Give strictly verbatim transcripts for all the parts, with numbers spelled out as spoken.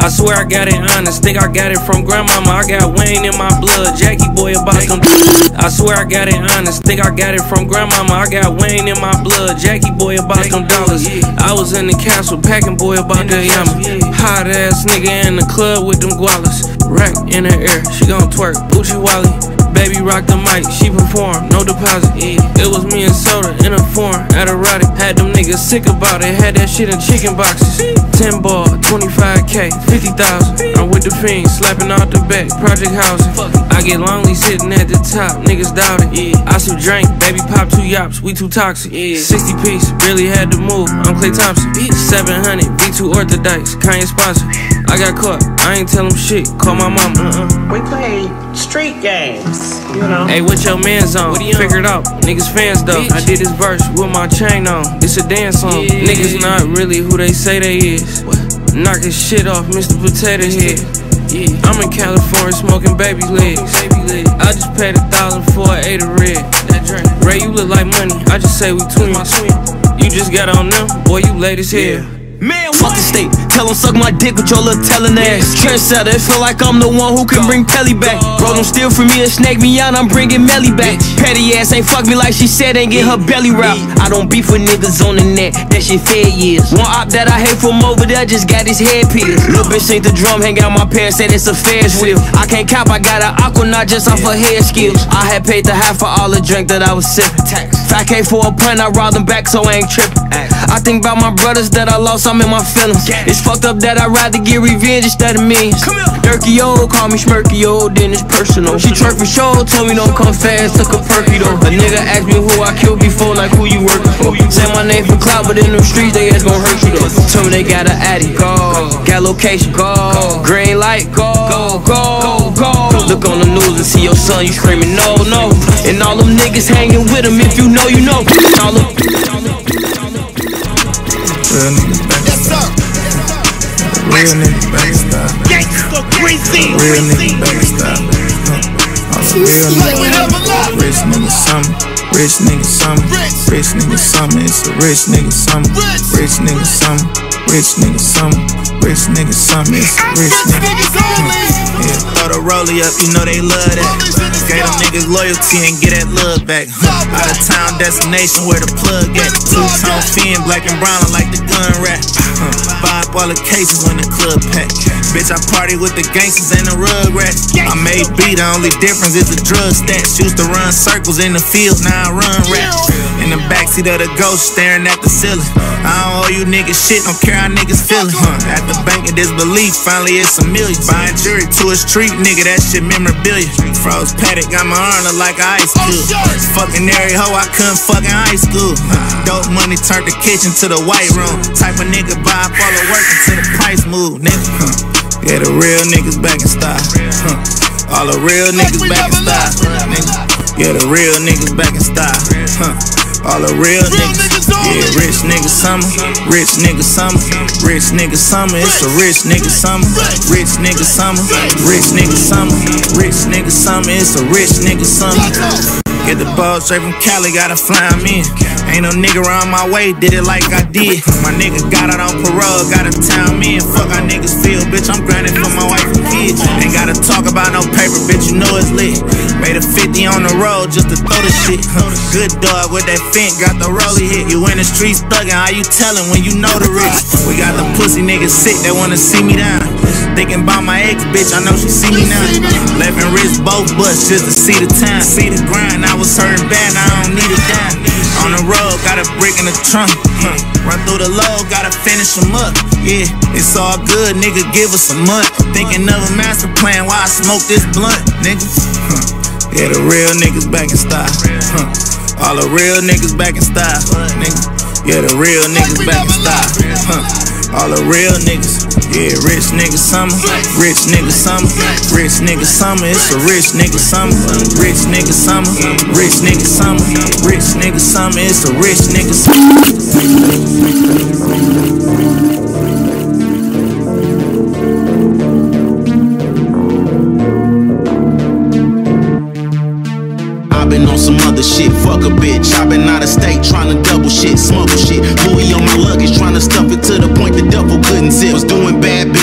I swear I got it honest, think I got it from grandmama. I got Wayne in my blood, Jackie boy about them. I swear I got it honest, think I got it from grandmama. I got Wayne in my blood, Jackie boy about them dollars. I was in the castle packing boy about that yama. Hot ass nigga in the club with them gualas. Rack in the air, she gon' twerk, Uchi Wally. Baby rock the mic, she perform, no deposit. It was me and Soda in a foreign, at erotic. Had them niggas sick about it, had that shit in chicken boxes. Ten ball, twenty-five K, fifty thousand. I'm with the fiends, slapping out the back, project housing. I get lonely sitting at the top, niggas doubt it. I still drink, baby pop two yops, we too toxic. Sixty piece, really had to move, I'm Klay Thompson. Seven hundred, V two Orthodox, Kanye sponsor. I got caught, I ain't tell him shit, call my mama. We play street games, you know. Hey, what your man's on? Figure it out, niggas fans though. I did this verse with my chain on, it's a dance song. Yeah. Niggas not really who they say they is. Knock his shit off, Mister Potato Head. Yeah. I'm in California smoking baby legs. I just paid a thousand for an eight of red. That drink. Ray, you look like money, I just say we twins. You just got on them, boy, you late as hell. Man, fuck the state, tell them suck my dick with your little telling ass. Trendsetter, it feel like I'm the one who can bring Pelly back. Bro, don't steal from me and snake me out, I'm bringing Melly back. Petty ass ain't fuck me like she said, ain't get her belly wrapped. I don't beef with niggas on the net, that shit fair years. One op that I hate from over there just got his head pierced. Little bitch ain't the drum, hang out my pants, said it's a Ferris wheel. I can't cap, I got an aquanaut just off her hair skills. I had paid the half for all the drink that I was sipping. five K for a pint, I robbed them back so I ain't tripping. I think about my brothers that I lost, I'm in my feelings. It's fucked up that I'd rather get revenge instead of millions. Durky-o, call me Schmirky-o, then it's personal. She twerk for show, told me don't come fast, took a perky though. A nigga asked me who I killed before, like who you working for. Say my name for clout, but in them streets they ass gon' hurt you though. Told me they got an addy, go. Got location, go. Green light, go, go, go. Look on the news and see your son, you screaming no, no. And all them niggas hanging with him, if you know, you know. All them real niggas back in style. Real niggas back in style. Real niggas back in style. All the real niggas. Rich niggas summer. Rich niggas summer. Rich niggas summer. It's a rich nigga summer. Rich niggas summer. Rich niggas summer. Rich niggas summer. It's a rich nigga summer. Yeah, throw the rollie up, you know they love that. Gave them niggas loyalty and get that love back. Out of town destination where the plug at. Two-tone fin, black and brown like the gun rap. Buy up all the cases when the club pack. Bitch, I party with the gangsters and the rug rats. I made B, the only difference is the drug stats. Used to run circles in the field, now I run rap. In the backseat of the ghost, staring at the ceiling. I don't owe you niggas shit, don't care how niggas feelin'. Huh. At the bank of disbelief, finally it's a million. Buying jury to a street nigga, that shit memorabilia. Froze Paddock, got my arm look like an ice cube. Fucking every hoe I couldn't fuck in high school. Dope money turned the kitchen to the white room. Type of nigga buy up all the work until the price move, nigga. Yeah, the real niggas back in style. All the real niggas back in style, nigga. Yeah, the real niggas back in style. All the real niggas. Yeah, rich nigga summer. Rich nigga summer. Rich nigga summer. It's a rich nigga summer. Rich nigga summer. Rich nigga summer. Rich nigga summer. It's a rich nigga summer. Get the ball straight from Cali, gotta fly him in. Ain't no nigga around my way, did it like I did. My nigga got out on parole, gotta town me and fuck how niggas feel, bitch. I'm grinding for my wife and kids. Ain't gotta talk about no paper, bitch, you know it's lit. Made a fifty on the road just to throw the shit. Good dog with that fink, got the rollie hit. You in the streets thuggin', how you tellin' when you know the rich? We got the pussy niggas sick that wanna see me down. Thinking about my ex, bitch, I know she see me now. Left and wrist both butts just to see the time. See the grind, I was hurting bad, now I don't need it down. On the road, got a brick in the trunk. Huh. Run through the load, gotta finish them up. Yeah, it's all good, nigga, give us a month. Thinking of a master plan while I smoke this blunt, nigga. Huh. Yeah, the real niggas back in style. Huh. All the real niggas back in style, nigga. Yeah, the real niggas back in style. Huh. All the real niggas, yeah, rich nigga summer, rich nigga summer, rich nigga summer, it's a rich nigga summer, rich nigga summer, rich nigga summer, rich nigga summer, it's a rich nigga summer. Been on some other shit, fuck a bitch. I been out of state trying to double shit, smuggle shit. Louis on my luggage, trying to stuff it to the point the devil couldn't zip. Was doing bad, being good,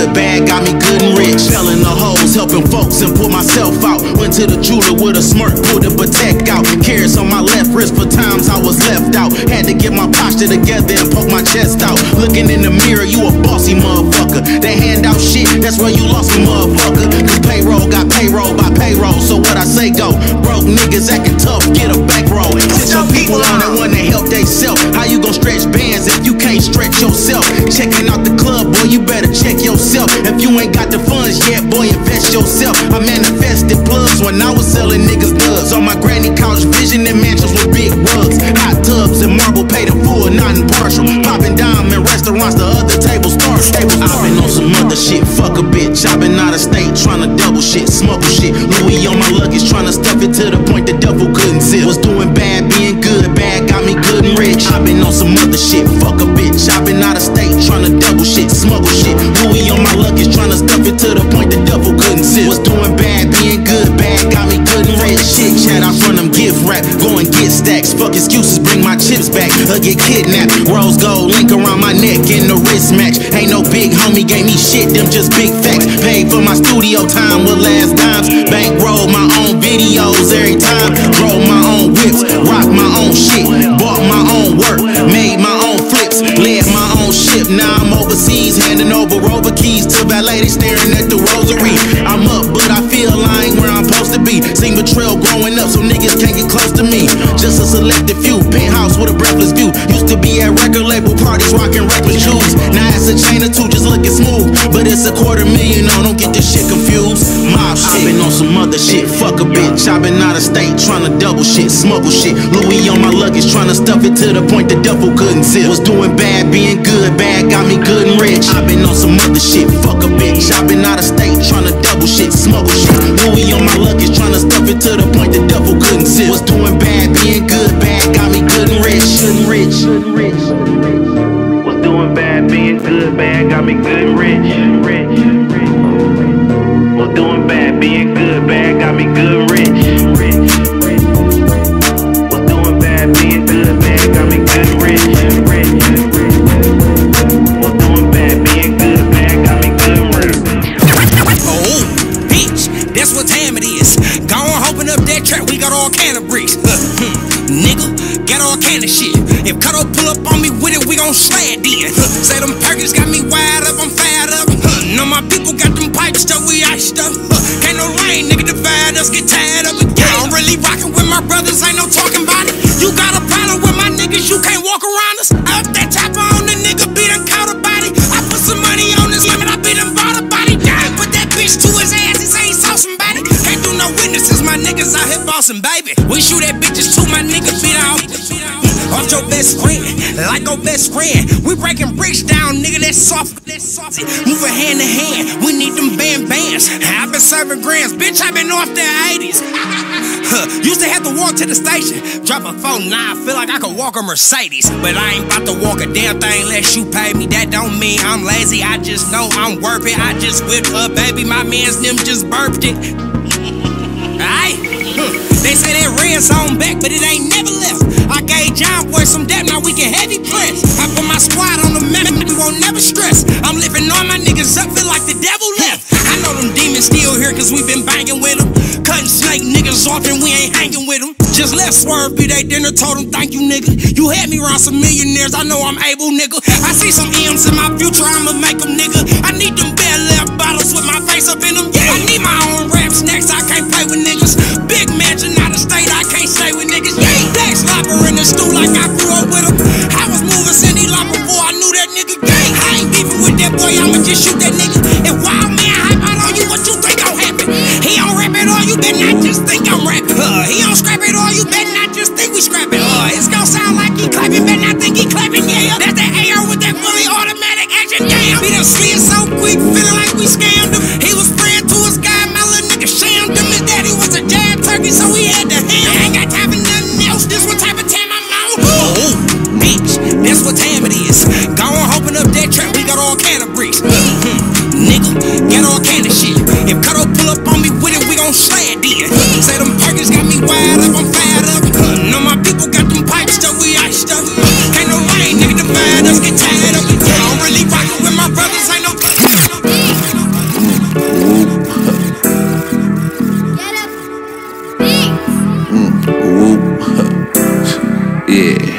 good, bad got me good and rich. Selling the hoes, helping folks and pull myself out. Went to the jeweler with a smirk, pulled the Patek out. Carrots on my left wrist for times I was left out. Had to get my posture together and poke my chest out. Looking in the mirror, you a bossy motherfucker. They hand out shit, that's where you lost me, motherfucker. Cause payroll got payroll by payroll. So what I say go, broke niggas acting tough, get a back roll. Put your people on that one to help they self. How you gon' stretch bands if you can't stretch yourself? Checking out the club, boy, you better check yourself. If you ain't got the funds yet, boy, invest yourself. I manifested plugs when I was selling niggas dubs. On my granny couch, visioning mansions with big rugs, hot tubs and marble paid in full, not impartial. Popping diamond restaurants, the other tables star tables. I've been on some other shit, fuck a bitch. I've been out of state trying to double shit, smuggle shit. Louis on my luggage, trying to stuff it to the point the devil couldn't sit. Was doing bad, being good, bad got me good and rich. I've been on some other shit, fuck a bitch. I've been out of state trying to double shit, smuggle shit. Louis on my luggage, trying to stuff it to the point the devil couldn't sit. Was doing bad, being good, bad got me good and rich. Shit chat, I run them gift wrap, go and get stacks. Fuck excuses, bring my chips back or get kidnapped. Rose gold link around my neck in the wrist match. Ain't no big homie gave me shit, them just big facts. Paid for my studio time with last dimes. Bankroll my own videos every time. Drove my own whips, rock my own shit, bought my own work, made my own flips, led my own ship. Now I'm overseas, handing over rover keys to valet. They staring at the rosary. I'm up, but I feel I ain't where I'm supposed to be. Seen betrayal growing up, so niggas can't get close to me. Just a selected few, penthouse with a breathless view. Used to be at record label parties, rocking reckless shoes. Now it's a chain or two, just looking smooth. But it's a quarter million, no, don't get this shit confused. Mob shit. I've been on some other shit, fuck a bitch. I've been out of state, trying to double shit, smuggle shit. Louis on my luggage, trying to stuff it to the point the devil couldn't sit. Was doing bad, being good, bad got me good and rich. I've been on some other shit, fuck a bitch. I've been out of state, trying to double shit, smuggle shit. Louis on my luggage, trying to stuff it to the point the devil couldn't sit. Was doing bad, being good, bad got me good and rich, good and rich, good and rich. Was doing bad, being good, bad got me good and rich, rich, rich. Was doing bad, being good, bad got me good and rich, rich, rich. Was doing bad, being good, bad got me good and rich, rich, rich. Was doing bad, being good, bad got me good and rich. Oh, bitch, that's what time it is. Go on, open up that trap, we got all kind of bricks. Nigga, got all kind of shit. If Cutto pull up on me with it, we gon' slide in. Say them Perkins got me wired up, I'm fired up. Know my people got them pipes stuff, we iced up. Can't no rain, nigga, divide us, get tired of it. I don't really rockin' with my brothers, ain't no talking about it. You got a problem with my niggas, you can't walk around us. I up that chopper on the nigga, beat him, caught a body. I put some money on this limit, I beat him, bought a body. I put that bitch to his ass, he say he saw somebody. Can't do no witnesses, my niggas out here bossing, baby. We shoot at bitches too, my niggas beat out. Off your best friend, like our best friend. We breaking bricks down, nigga, that's soft, that's soft. Moving hand to hand, we need them band bands. I've been serving grams, bitch, I've been off their eighties. Huh, used to have to walk to the station, drop a phone, now I feel like I could walk a Mercedes. But I ain't about to walk a damn thing unless you pay me. That don't mean I'm lazy, I just know I'm worth it. I just whipped up, baby, my man's them just burped it. Aight, huh. They say that red's on back, but it ain't never left. I gave John Boy some depth, now we can heavy press. I put my squad on the map, we won't never stress. I'm lifting all my niggas up, feel like the devil left. I know them demons still here, cause we been banging with them. Cutting snake niggas off and we ain't hanging with them. Just left Swerve, be they dinner, told him thank you, nigga. You had me around some millionaires, I know I'm able, nigga. I see some M's in my future, I'ma make them, nigga. I need them bad left bottles with my face up in them, yeah. I need my own rap snacks, I can't play with niggas. Big mansion out of state, I can't stay with niggas, yeah. Dax Lopper in the stool like I grew up with him. I was moving Cindy Lop before I knew that nigga, yeah. I ain't beefing with that boy, I'ma just shoot that nigga. If wild man hype out on you, what you think gon' happen? He don't rap at all, you better not just think I'm rapping. Uh, he don't scrap at all, you better not just think we scrapping. Uh, it's gon' sound like he clapping, better not think he clapping, yeah. That's that A R with that fully automatic action, yeah. He done slid so quick, feeling like we scammed him. He was praying to his God, my little nigga shammed him. His daddy was a jab turkey, so we had to ham. I ain't got time for nothing else, this what type of time I'm on. Ooh. Yeah.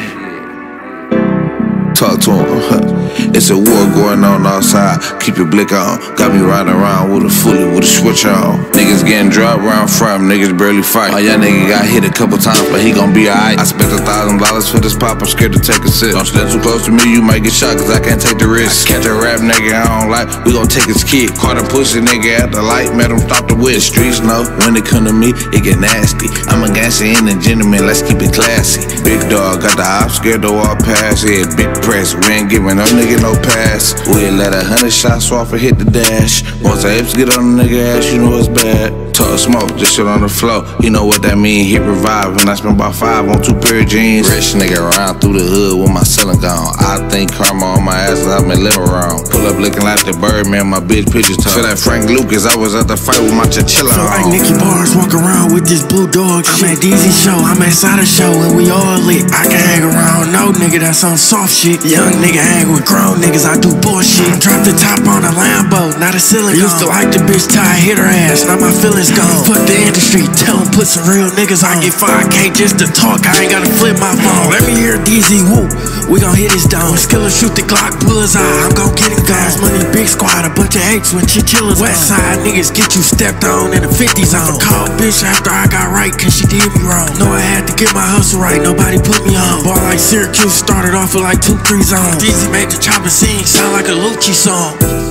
Talk to him. It's a war going on outside. Keep your blick on. Got me riding around with a fully with a switch on. Niggas getting dropped round from. Niggas barely fight. My young nigga got hit a couple times, but he gon' be alright. I spent a thousand dollars for this pop. I'm scared to take a sip. Don't stand too close to me, you might get shot, cause I can't take the risk. Catch a rap nigga I don't like. We gon' take his kid. Caught a pussy nigga at the light. Met him stop the whip. Streets know when it come to me, it get nasty. I'm a gangster and a gentleman. Let's keep it classy. Big dog got the op scared to walk past. Yeah, big press. We ain't giving no nigga no pass. We let a hundred shots off and hit the dash. Once the hips get on the nigga ass, you know it's bad. Talk smoke, just shit on the floor. You know what that mean, hit revive. And I spent about five on two pair of jeans. Rich nigga around through the hood with my ceiling gone. I think karma on my ass and I've been living wrong. Pull up looking like the Birdman, my bitch pictures tough. Feel like Frank Lucas, I was at the fight with my chinchilla on. Feel like Nicky Bars walk around with this blue dog shit. I'm at D Z show, I'm at Sada show, and we all lit. I can hang around no nigga that's on soft shit. Young nigga hang with grown niggas, I do bullshit. Drop the top on a Lambo, not a silicone. Used to like the bitch till I hit her ass, now my feelings gone. Fuck the industry, tell them put some real niggas on. I get five K just to talk, I ain't gotta flip my phone. Let me hear D Z whoop, we gon' hit his dome. Skiller shoot the Glock, bullseye, I'm gon' get it gone. Money, big squad, a bunch of apes when chinchillas. West side niggas get you stepped on in the fifty zone. Call bitch after I got right, cause she did me wrong. Know I had to get my hustle right, nobody put me on. Ball like Syracuse, started off with like two, three zones. D Z made the chopper sing, sound like a Lucci song.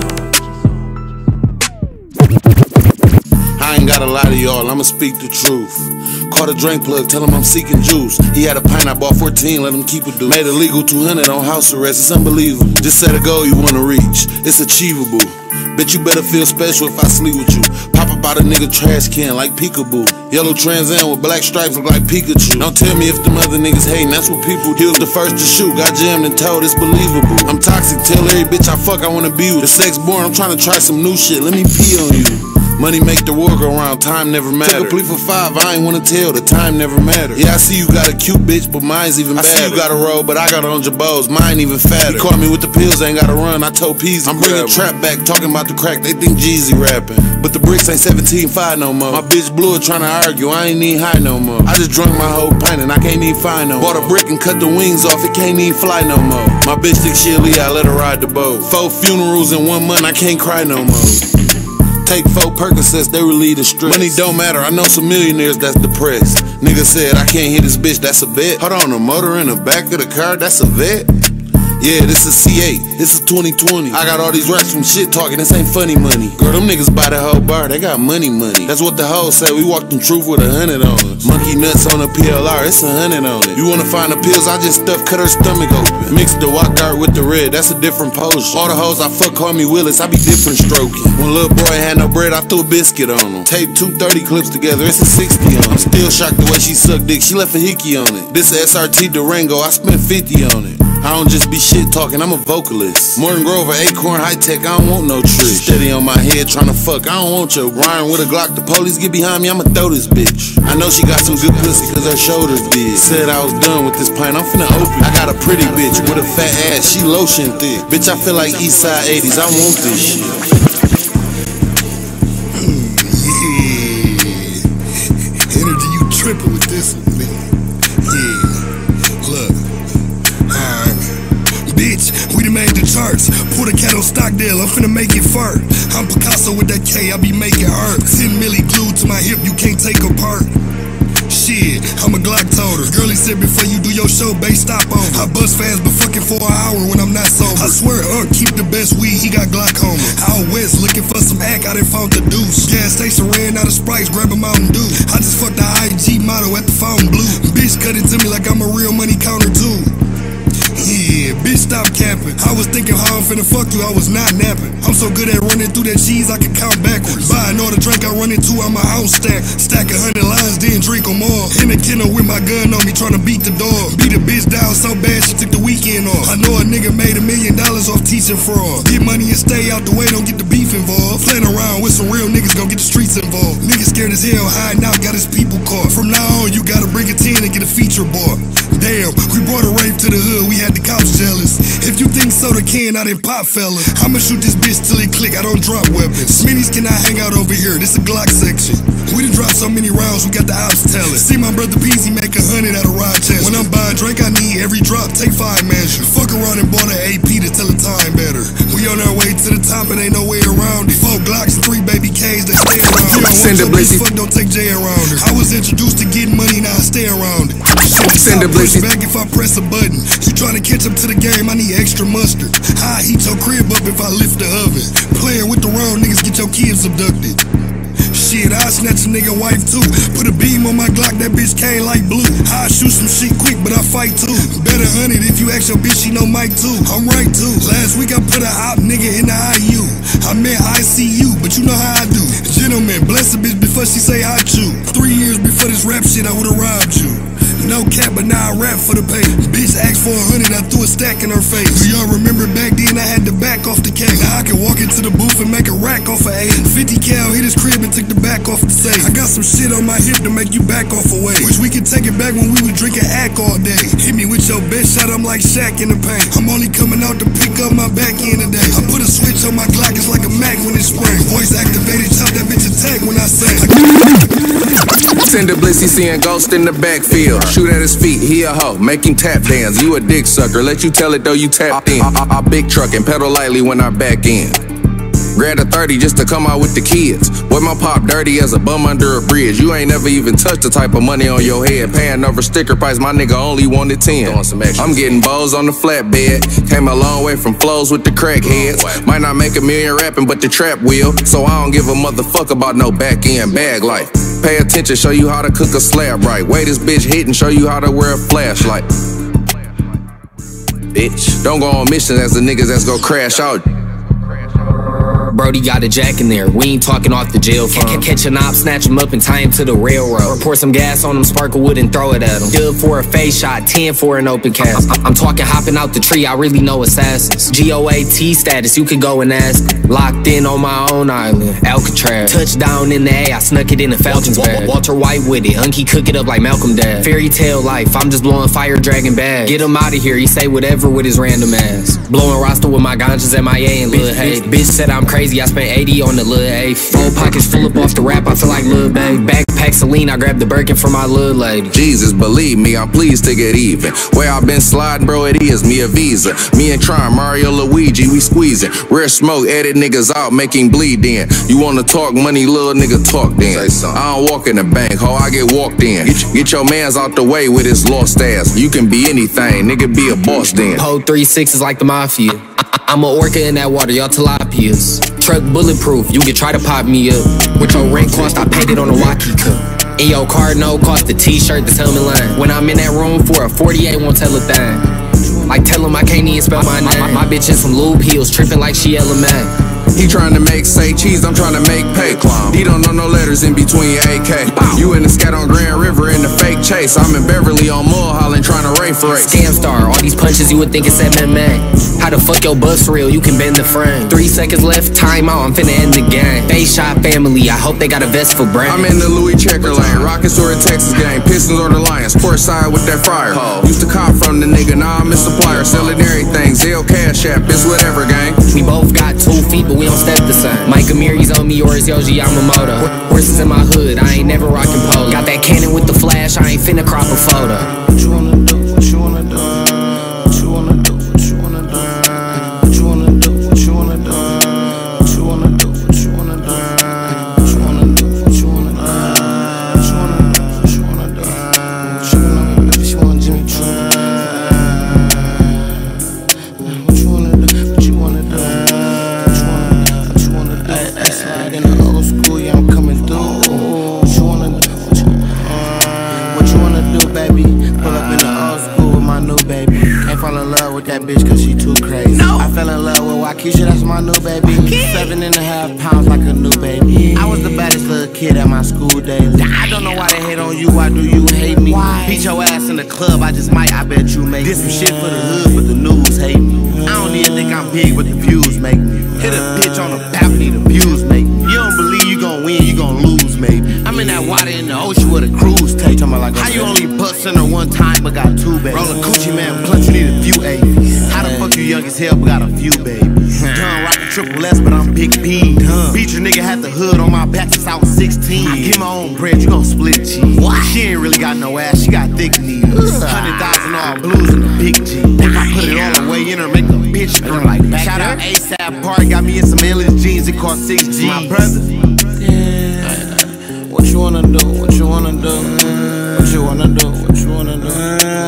I ain't got a lie to y'all, I'ma speak the truth. Caught a drink plug, tell him I'm seeking juice. He had a pint, I bought fourteen, let him keep it due. Made a legal two hundred on house arrest, it's unbelievable. Just set a goal you wanna reach, it's achievable. Bet you better feel special if I sleep with you. Pop up out a nigga trash can like peekaboo. Yellow Trans Am with black stripes look like Pikachu. Don't tell me if them other niggas hating, that's what people do. He was the first to shoot, got jammed and told it's believable. I'm toxic, tell every bitch I fuck I wanna be with. The sex born, I'm trying to try some new shit, let me pee on you. Money make the world go round, time never matter. Took a plea for five, I ain't wanna tell, the time never matter. Yeah, I see you got a cute bitch, but mine's even better. I see you got a roll, but I got on Jabos, mine even fatter. He caught me with the pills, ain't gotta run, I told Peasy. I'm bringing trap back, talking about the crack, they think Jeezy rapping. But the bricks ain't seventeen five no more. My bitch blew it trying to argue, I ain't even high no more. I just drunk my whole pint and I can't even find no more. Bought a brick and cut the wings off, it can't even fly no more. My bitch think she a Lee, I let her ride the boat. Four funerals in one month, I can't cry no more. Take four Percocets, they relieve the stress. Money don't matter, I know some millionaires that's depressed. Nigga said, I can't hit this bitch, that's a bet. Hold on, a motor in the back of the car, that's a vet? Yeah, this is C eight, this is twenty twenty. I got all these racks from shit talking, this ain't funny money. Girl, them niggas buy the whole bar, they got money money. That's what the hoes say, we walked in truth with a hundred on us. Monkey nuts on a P L R, it's a hundred on it. You wanna find the pills, I just stuff, cut her stomach open. Mix the walk dart with the red, that's a different potion. All the hoes I fuck call me Willis, I be different stroking. When little boy had no bread, I threw a biscuit on him. Tape two thirty clips together, it's a sixty on it. I'm still shocked the way she sucked dick, she left a hickey on it. This S R T Durango, I spent fifty on it. I don't just be shit talking, I'm a vocalist. Morton Grove or Acorn High Tech, I don't want no tricks. Steady on my head trying to fuck, I don't want your Ryan with a Glock. The police get behind me, I'ma throw this bitch. I know she got some good pussy cause her shoulders big. Said I was done with this pint, I'm finna open. I got a pretty bitch with a fat ass, she lotion thick. Bitch, I feel like Eastside eighties, I want this shit. Yeah, energy, you tripping with this one, man. Yeah, look. Bitch, we done made the charts. Put a cat on Stockdale, I'm finna make it fart. I'm Picasso with that K, I be making art. Ten milli glued to my hip, you can't take apart. Shit, I'm a Glock toter. Girlie said before you do your show, babe, stop on. I bust fast, but fucking for an hour when I'm not sober. I swear, Unc, keep the best weed, he got glaucoma. Out west, looking for some hack, I done found the deuce. Gas station ran out of Sprites, grab a Mountain Dew. I just fucked the I G model at the Fountain Blue. Bitch cut it to me like I'm a real money counter too. Yeah, bitch, stop capping. I was thinking how I'm finna fuck you, I was not napping. I'm so good at running through that cheese, I can count backwards. Buying all the drink I run into on my house stack. Stack a hundred lines, then drink them all. In the kennel with my gun on me, trying to beat the dog. Beat a bitch down so bad, she took the weekend off. I know a nigga made a million dollars off teaching fraud. Get money and stay out the way, don't get the beef involved. Playing around with some real niggas, gon' get the streets involved. Niggas scared as hell, hiding out, got his people caught. From now on, you gotta bring a ten and get a feature board. Damn, we brought a rape to the hood, we had the cops jealous. If you think so, soda can, I didn't pop, fella. I'ma shoot this bitch till it click, I don't drop weapons. Smitties cannot hang out over here, this a Glock section. We done dropped so many rounds, we got the ops telling. See my brother Peasy make a hundred out of Rochester. When I'm buying drink, I need every drop, take five measures. Fuck around and bought an A P to tell the time better. We on our way to the top and ain't no way around it. Four Glocks and three baby K's that stay around it. Send a blizzy. Fuck, don't take J around her. I was introduced to getting money, now I stay around it. Send a blizzy. Back if I press a button. You trying to catch up to the game, I need extra mustard. I heat your crib up if I lift the oven. Playing with the wrong niggas, get your kids abducted. Shit, I snatch a nigga wife too. Put a beam on my Glock, that bitch came like blue. I shoot some shit quick, but I fight too. Better hundred if you ask your bitch, she know Mike too. I'm right too. Last week I put a op nigga in the I U. I meant I C U, but you know how I do. Gentlemen, bless a bitch before she say I chew. Three years before this rap shit, I would've robbed you. No cap, but now I rap for the pay. Bitch asked for a hundred, I threw a stack in her face. Do y'all remember back then I had to back off the cake? Now I can walk into the booth and make a rack off of eight. fifty cal hit his crib and took the back off the safe. I got some shit on my hip to make you back off away. Wish we could take it back when we was drinking ack all day. Hit me with your best shot, I'm like Shaq in the paint. I'm only coming out to pick up my back end today. I put a switch on my Glock, it's like a Mac when it springs. Voice activated, chop that bitch attack when I say. Send a blizzy, seeing ghost in the backfield. Shoot at his feet, he a hoe, make him tap dance. You a dick sucker, let you tell it though you tapped in. I, I, I big truck and pedal lightly when I back in. Grab a thirty just to come out with the kids. Boy, my pop dirty as a bum under a bridge. You ain't never even touched the type of money on your head. Paying over sticker price, my nigga only wanted ten. I'm getting bows on the flatbed. Came a long way from flows with the crackheads. Might not make a million rapping, but the trap will. So I don't give a motherfuck about no back end bag life. Pay attention, show you how to cook a slab right. Wait, this bitch hit and show you how to wear a flashlight. Bitch, don't go on missions as the niggas that's gonna crash out. Brody got a jack in there, we ain't talking off the jail phone. Catch an op, snatch him up and tie him to the railroad. Or pour some gas on him, sparkle wood and throw it at him. Dub for a face shot, ten for an open cast. I'm, I'm talking hopping out the tree, I really know assassins. G O A T status, you can go and ask. Locked in on my own island, Alcatraz. Touchdown in the A, I snuck it in the Falcons bag. Walter White with it, Hunky cook it up like Malcolm Dad. Fairy tale life, I'm just blowing fire dragon bag. Get him out of here, he say whatever with his random ass. Blowing roster with my ganjas M I A and Lil Hay. Bitch said I'm crazy, I spent eighty on the Lil A. Four pockets full up off the rap, I feel like Lil Babe. Backpack Celine, I grabbed the Birkin from my Lil lady. Jesus, believe me, I'm pleased to get even. Where I've been sliding, bro, it is me a visa. Me and Tron, Mario, Luigi, we squeezing. Rare smoke, edit niggas out, making bleed in. You wanna talk money, little nigga, talk then. I don't walk in the bank, ho, I get walked in. Get, get your mans out the way with his lost ass. You can be anything, nigga, be a boss then. Hold three sixes like the mafia. I'm a orca in that water, y'all tilapias. Truck bulletproof, you can try to pop me up. With your rent cost, I paid it on a walkie cup. In your car, no cost, the t-shirt, the helmet line. When I'm in that room for a forty-eight, won't tell a thing. Like tell him I can't even spell my name. My, my bitch is from Lube Hills, tripping like she Ella May. He tryna make say cheese, I'm tryna make pay. He don't know no letters in between A K. You in the scat on Grand River in the fake chase. I'm in Beverly on Mulholland tryna race for race. Scam star, all these punches you would think it's M M A. How the fuck your bus real, you can bend the frame. Three seconds left, time out, I'm finna end the game. Face shot family, I hope they got a vest for brand. I'm in the Louis checker lane, Rockets or a Texas game, Pistons or the Lions, court side with that fryer. Used to cop from the nigga, now I'm a supplier. Selling everything, Zelle, Cash App, it's whatever gang. We both got two feet, but we don't step the same. Mike Amiri's on me, yours Yoji Yamamoto. Horses in my hood, I ain't never rockin' polo. Got that cannon with the flash, I ain't finna crop a photo. What you wanna do, what you wanna do, what you wanna do, what you wanna do, what you wanna do, what you wanna do, what you wanna do, what you wanna do, what you wanna do, what you wanna do, what you wanna do, what you wanna do, what you wanna do, if you want Jimmy Choo. What you wanna do, what you wanna do, what you wanna do, what you wanna do. I slide in the old school, yeah, I'm coming through. What you wanna do, what you, what you wanna do, baby? Pull up in the old school with my new baby. Can't fall in love with that bitch cause she too crazy. No. I fell in love with Waukesha, that's my new baby. Seven and a half pounds like a new baby. I was the baddest little kid at my school days. I don't know why they hate on you, why do you hate me? Why? Beat your ass in the club, I just might, I bet you make. Did some shit for the hood, but the news hate me. I don't even think I'm big, but the views make me. Hit a bitch on the balcony, the views make me. You don't believe you gon' win, you gon' lose, maybe. I'm in that water in the ocean with a cruise take. How you only bust in her one time but got two, baby? Roll a coochie man, plus you need a few eighties. How the fuck you youngest as hell, but got a few babies. Done rockin' triple S, but I'm big P. Beat your nigga, had the hood on my back since I was sixteen. I get my own bread, you gon' split cheese. She ain't really got no ass, she got thick knees. Hundred thousand all blues in the big G. Think I put it all the way in her, make a bitch scream. Like shout out ASAP Party, got me in some aliens jeans, it cost six G. My brother. What you wanna do? What you wanna do? What you wanna do? What you wanna do?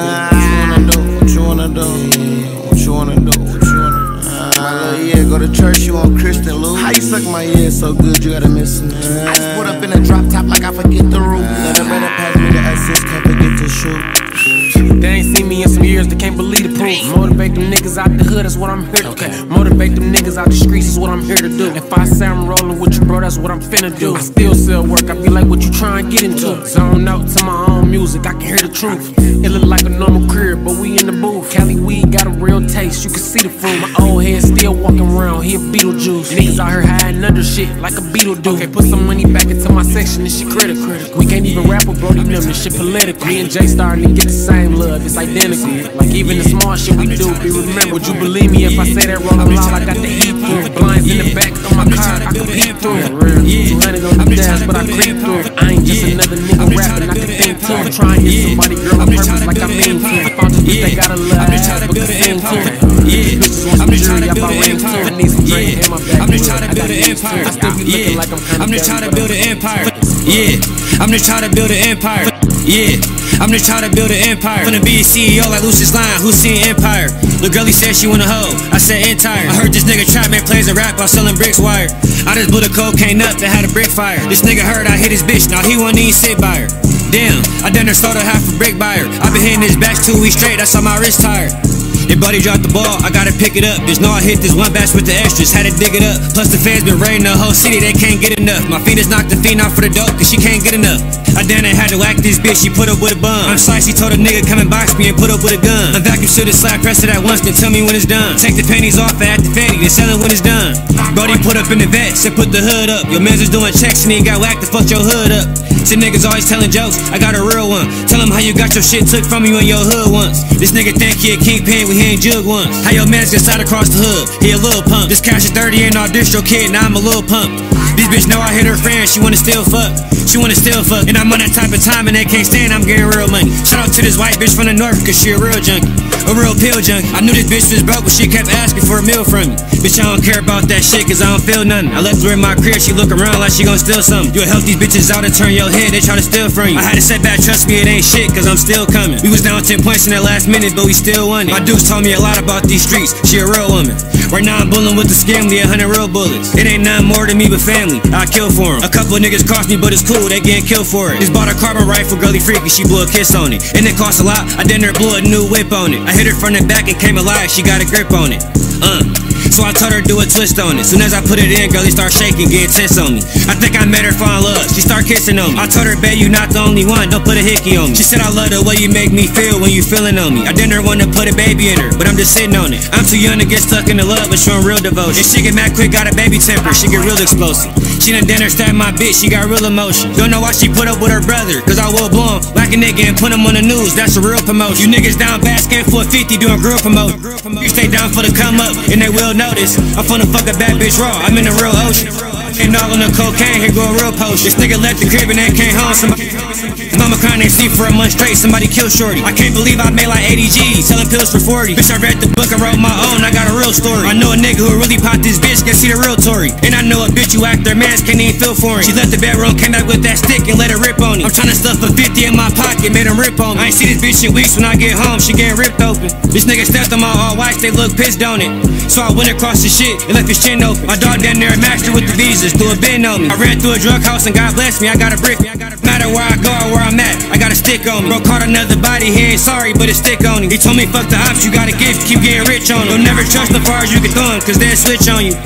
What you wanna do? What you wanna do? What you wanna do? What you wanna do? My little yeah, go to church, you on Christian Lou. How you suck my ear so good, you gotta miss me. I just put up in a drop top like I forget the roof. Let a better pass me the assist, can't forget to shoot. They ain't seen me in some years, they can't believe the proof. Motivate them niggas out the hood, that's what I'm here to do. Motivate them niggas out the streets, is what I'm here to do. If I say I'm rolling with you, bro, that's what I'm finna do. I still sell work, I be like, what you trying to get into? Zone out to my own music, I can hear the truth. It look like a normal career, but we in the booth. Cali weed got a real taste, you can see the fruit. My old head still walking around, he a Beetlejuice. Niggas out here hiding under shit like a beetle do. Okay, put some money back into my section, this shit critical. We can't even rap with Brody them, this shit political. Me and Jay starting to get the same love, it's identical. Like even the small shit we do be remembered. Would you believe me if I say that rolling loud, I got the heat through it. Blinds in the back on my car, I can peek through it. two hundred on the dash, but I creep through it. I ain't just another nigga rapping, I can think too. I'm trying to hit somebody girl on purpose like I mean to. I found this bitch that got a little ass, but can sing too. Yeah, bitches want some jewelry, I bought rings too. I need some drink in my back. I'm just trying to build an empire. I still be looking like I'm kinda I'm just trying to build an empire. Yeah, I'm just trying to build an empire. Yeah, I'm just trying to build an empire. Finna be a C E O like Lucius Lyon, who's seen Empire. Lil' girlie said she want a hoe, I said entire. I heard this nigga trap man plays a rap while selling bricks wire. I just blew the cocaine up that had a brick fire. This nigga heard I hit his bitch, now he won't even sit by her. Damn, I done her sold her half a brick buyer. I been hitting his back two weeks straight, that's how my wrist tired. Your buddy dropped the ball, I gotta pick it up. There's no I hit this one batch with the extras, had to dig it up. Plus the fans been raiding the whole city, they can't get enough. My Phoenix knocked the fiend out for the dope, cause she can't get enough. I done it, had to whack this bitch, she put up with a bum. I'm sliced, she told a nigga come and box me and put up with a gun. I vacuum sealed the slap, press it at once, then tell me when it's done. Take the panties off at the fanny, then sell it when it's done. Brody put up in the vet, said put the hood up. Your mans is doing checks and he got whacked to fuck your hood up. Some niggas always telling jokes, I got a real one. Tell him how you got your shit took from you in your hood once. This nigga think he a kingpin, we ain't jug once. How your mans get shot across the hood, he a little pump. This cash is thirty, ain't all distro kid, now I'm a little pump. This bitch know I hit her friend, she wanna still fuck. She wanna still fuck, and I'm on that type of time and they can't stand, I'm getting real money. Shout out to this white bitch from the north, cause she a real junkie. A real pill junkie. I knew this bitch was broke, but she kept asking for a meal from me. Bitch, I don't care about that shit, cause I don't feel nothing. I left her in my crib, she look around like she gon' steal something. You'll help these bitches out and turn your head, they try to steal from you. I had to set back, trust me, it ain't shit, cause I'm still coming. We was down ten points in that last minute, but we still won it. My dudes told me a lot about these streets, she a real woman. Right now I'm bulling with the scamly, a hundred real bullets. It ain't nothing more to me but family, I kill for them. A couple of niggas crossed me, but it's cool, they getting killed for it. Just bought a carbon rifle, girlie freaky, she blew a kiss on it. And it cost a lot, I done her blew a new whip on it. I hit her from the back and came alive, she got a grip on it. Uh So I told her do a twist on it. Soon as I put it in, girlie start shaking, getting tense on me. I think I made her fall in love, she start kissing on me. I told her, babe, you not the only one, don't put a hickey on me. She said, I love the way you make me feel when you feeling on me. I didn't want to put a baby in her, but I'm just sitting on it. I'm too young to get stuck in the love, but showing real devotion. If she get mad quick, got a baby temper, she get real explosive. She done done her stab my bitch, she got real emotion. Don't know why she put up with her brother, cause I will blow him. Whack a nigga and put him on the news, that's a real promotion. You niggas down basket for fifty doing grill promotion. You stay down for the come up, and they will notice. I'm finna fuck a bad bitch raw, I'm in the real ocean. And all on the cocaine, here go a real potion. This nigga left the crib and then came home. Somebody, mama crying ain't sleep for a month straight, somebody killed shorty. I can't believe I made like eighty G's, selling pills for forty. Bitch, I read the book and wrote my own, I got a real story. I know a nigga who really popped this bitch, can see the real Tory. And I know a bitch who act their mans can't even feel for him. She left the bedroom, came back with that stick and let it rip on him. I'm tryna stuff a fifty in my pocket, made him rip on me. I ain't see this bitch in weeks, when I get home, she getting ripped open. This nigga stepped on my all whites, they look pissed on it. So I went across the shit and left his chin open. My dog down there mastered with the visas, threw a bin on me. I ran through a drug house and God bless me, I got a brick. No matter where I go or where I'm at, I got a stick on me. Bro caught another body, he ain't sorry, but it stick on him. He told me fuck the ops, you got a gift, keep getting rich on him. Don't never trust the far as you can throw him, cause they'll switch on you.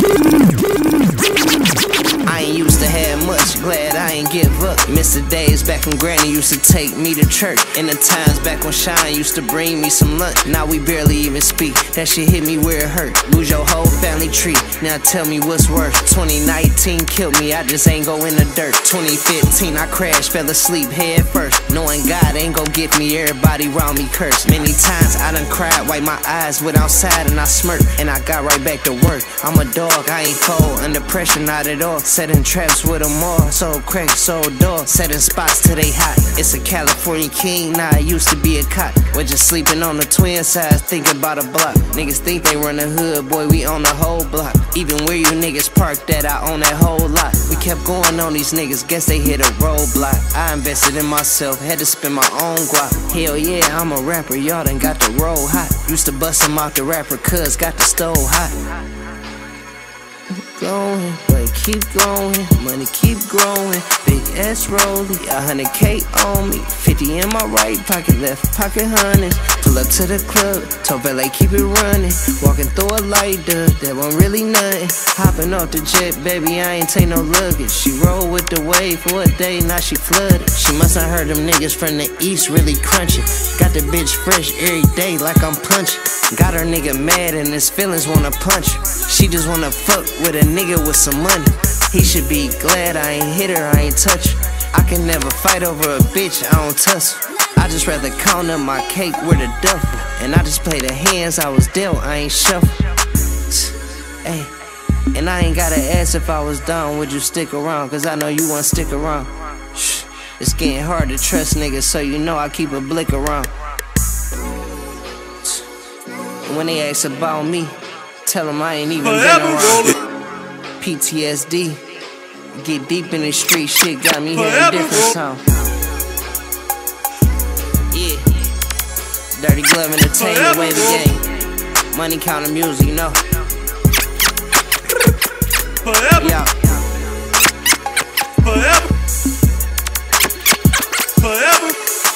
Miss the days back back when Granny used to take me to church. In the times back when Shine used to bring me some lunch. Now we barely even speak, that shit hit me where it hurt. Lose your whole family tree, now tell me what's worse. Twenty nineteen killed me, I just ain't go in the dirt. Twenty fifteen I crashed, fell asleep head first, knowing God ain't gon' get me, everybody around me cursed. Many times I done cried, wipe my eyes, went outside and I smirked, and I got right back to work. I'm a dog, I ain't cold, under pressure not at all. Setting traps with them all, sold crack, sold dog. Setting spots till they hot, it's a California king, nah I used to be a cop. We're just sleeping on the twin sides, thinking about a block. Niggas think they run the hood, boy we own the whole block. Even where you niggas parked that, I own that whole lot. We kept going on these niggas, guess they hit a roadblock. I invested in myself, had to spend my own guap. Hell yeah, I'm a rapper, y'all done got the roll hot. Used to bust him out the rapper, cuz got the stove hot. Going, but keep going, money keep growing. Big ass rollie, a hundred K on me, fifty in my right pocket, left pocket hundreds. Pull up to the club, told valet keep it running. Walking through a light dub, that wasn't really nothing. Hopping off the jet, baby, I ain't take no luggage. She rolled with the wave for a day, now she flooded. She must have heard them niggas from the east really crunching. Got the bitch fresh every day like I'm punching. Got her nigga mad and his feelings wanna punch her. She just wanna fuck with a nigga with some money. He should be glad I ain't hit her, I ain't touch her. I can never fight over a bitch, I don't tussle. I just rather count up my cake with a duffel. And I just play the hands I was dealt, I ain't shuffle. Hey, and I ain't gotta ask if I was down, would you stick around? Cause I know you won't stick around. Shh, it's getting hard to trust niggas, so you know I keep a blick around. When they ask about me, tell them I ain't even been around. P T S D, get deep in the street, shit got me hearing different sound. Yeah, Dirty Glove Entertainment, way the game. Money counting music, you know. Yeah. Forever. Forever.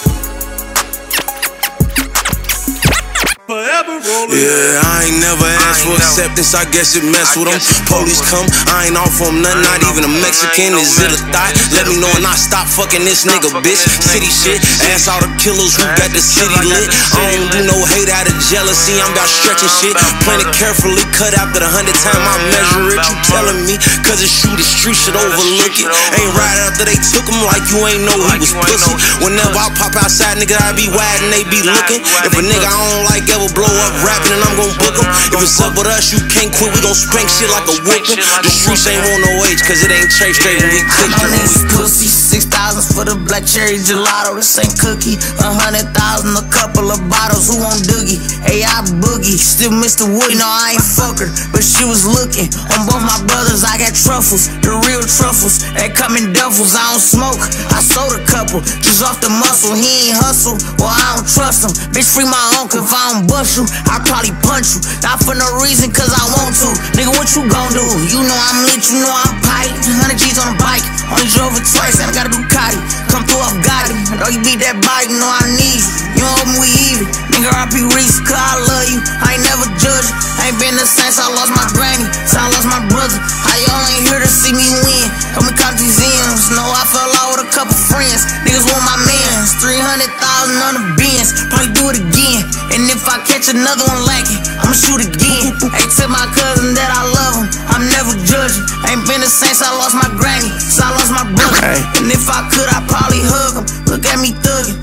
Forever rolling. Yeah, I ain't never asked for acceptance, I guess it messed with them. Police come, I ain't off on nothing, not even a Mexican. Is it a thought? Let me know and I stop fucking this nigga, bitch. City shit, ask all the killers who got the city lit. I don't do no hate out of jealousy, I'm about stretching shit. Plan it carefully, cut after the hundred time I measure it. You telling me, cause it's true, the street should overlook it. Ain't right after they took him like you ain't know he was pussy. Whenever I pop outside, nigga, I be wide and they be looking. If a nigga I don't like ever blow up rapping and I'm gon' book him. If it's up with us, you can't quit, we gon' spank shit like a whoopin'. The streets ain't want no age, cause it ain't chase straight when we cook it. These pussy, six thousand for the black cherry gelato, this ain't cookie. A hundred thousand, a couple of bottles, who on Doogie? A I Boogie, still Mister Woody, no I ain't fuck her, but she was looking. On both my brothers, I got truffles, the real truffles, they come in duffels, I don't smoke, I sold a couple, just off the muscle, he ain't hustle, well I don't trust him. Bitch free my uncle, if I don't bust you, I probably punch you, not for no reason, cause I want to. Nigga, what you gon' do? You know I'm lit, you know I'm pipe. Hundred G's on a bike, only drove it twice, and I got a Ducati. Come through, I've got it. Know you beat that bike, you know I need you. You don't open, we even. Nigga, R P Reese, cause I love you. I ain't never judge you. I ain't been the same since I lost my granny, since I lost my brother. How y'all ain't here to see me win? Help me count these M's. No, I fell out with a couple friends. Niggas want my mans. three hundred thousand on the Benz. Probably do it again. And if I catch another one lacking, I'ma shoot again. Hey, tell my cousin that I love him, I'm never judging. Ain't been the same since I lost my granny, since I lost my brother. Hey. And if I could, I'd probably hug him. Look at me thugging.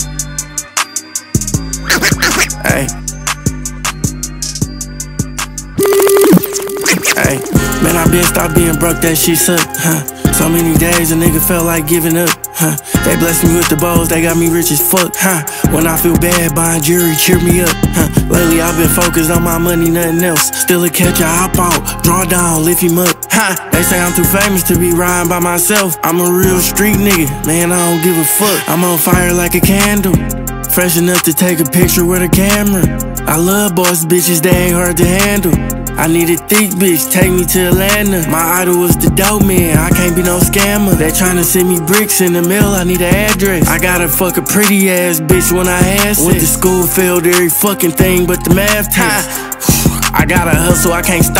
Hey. Hey. Man, I been stopped being broke, that shit sucked, huh? So many days a nigga felt like giving up, huh? They blessed me with the bowls, they got me rich as fuck, huh? When I feel bad, buying jewelry cheer me up, huh? Lately I've been focused on my money, nothing else. Still a catcher, hop out, draw down, lift him up, huh? They say I'm too famous to be riding by myself. I'm a real street nigga, man, I don't give a fuck. I'm on fire like a candle, fresh enough to take a picture with a camera. I love boss bitches, they ain't hard to handle. I need a thick bitch, take me to Atlanta. My idol was the dope man, I can't be no scammer. They tryna send me bricks in the mail, I need an address. I gotta fuck a pretty ass bitch when I had sex. Went to school, failed every fucking thing but the math test. I gotta hustle, I can't stop.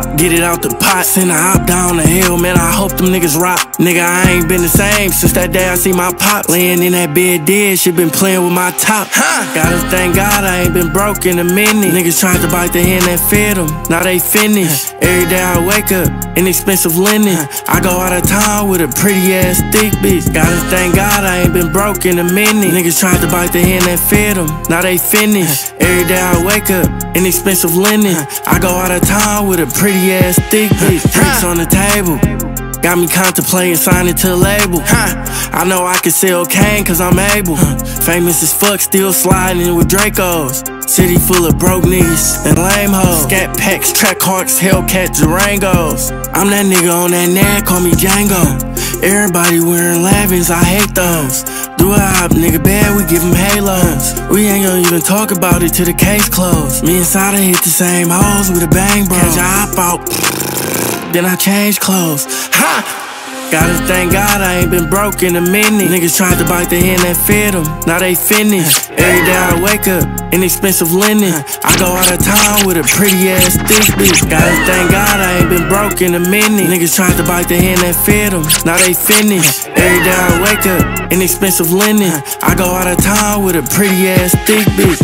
get it out the pot. Send a hop down the hill, man, I hope them niggas rock. Nigga, I ain't been the same since that day I see my pop. Laying in that bed dead, shit been playing with my top. Gotta thank God I ain't been broke in a minute. Niggas tried to bite the hand that fed them, now they finished. Every day I wake up, inexpensive linen. I go out of town with a pretty ass thick bitch. Gotta thank God I ain't been broke in a minute. Niggas tried to bite the hand that fed them, now they finished. Every day I wake up, inexpensive linen. I go out of town with a pretty ass thick bitch. Bricks on the table, got me contemplating signing to a label. I know I can sell cane cause I'm able. Famous as fuck, still sliding with Dracos. City full of broke niggas and lame hoes. Scat packs, track hawks, Hellcat, Durangos. I'm that nigga on that nag, call me Django. Everybody wearing Lavins, I hate those. Do a hop, nigga bad, we give them halos. We ain't gonna even talk about it till the case closed. Me and Sada hit the same hoes with a bang, bro. Catch a hop out, then I change clothes. Ha! Gotta thank God I ain't been broke in a minute. Niggas tried to bite the hand that fed them, now they finished. Every day I wake up, inexpensive linen. I go out of town with a pretty ass thick bitch. Gotta thank God I ain't been broke in a minute. Niggas tried to bite the hand that fed them, now they finished. Every day I wake up, inexpensive linen. I go out of town with a pretty ass thick bitch.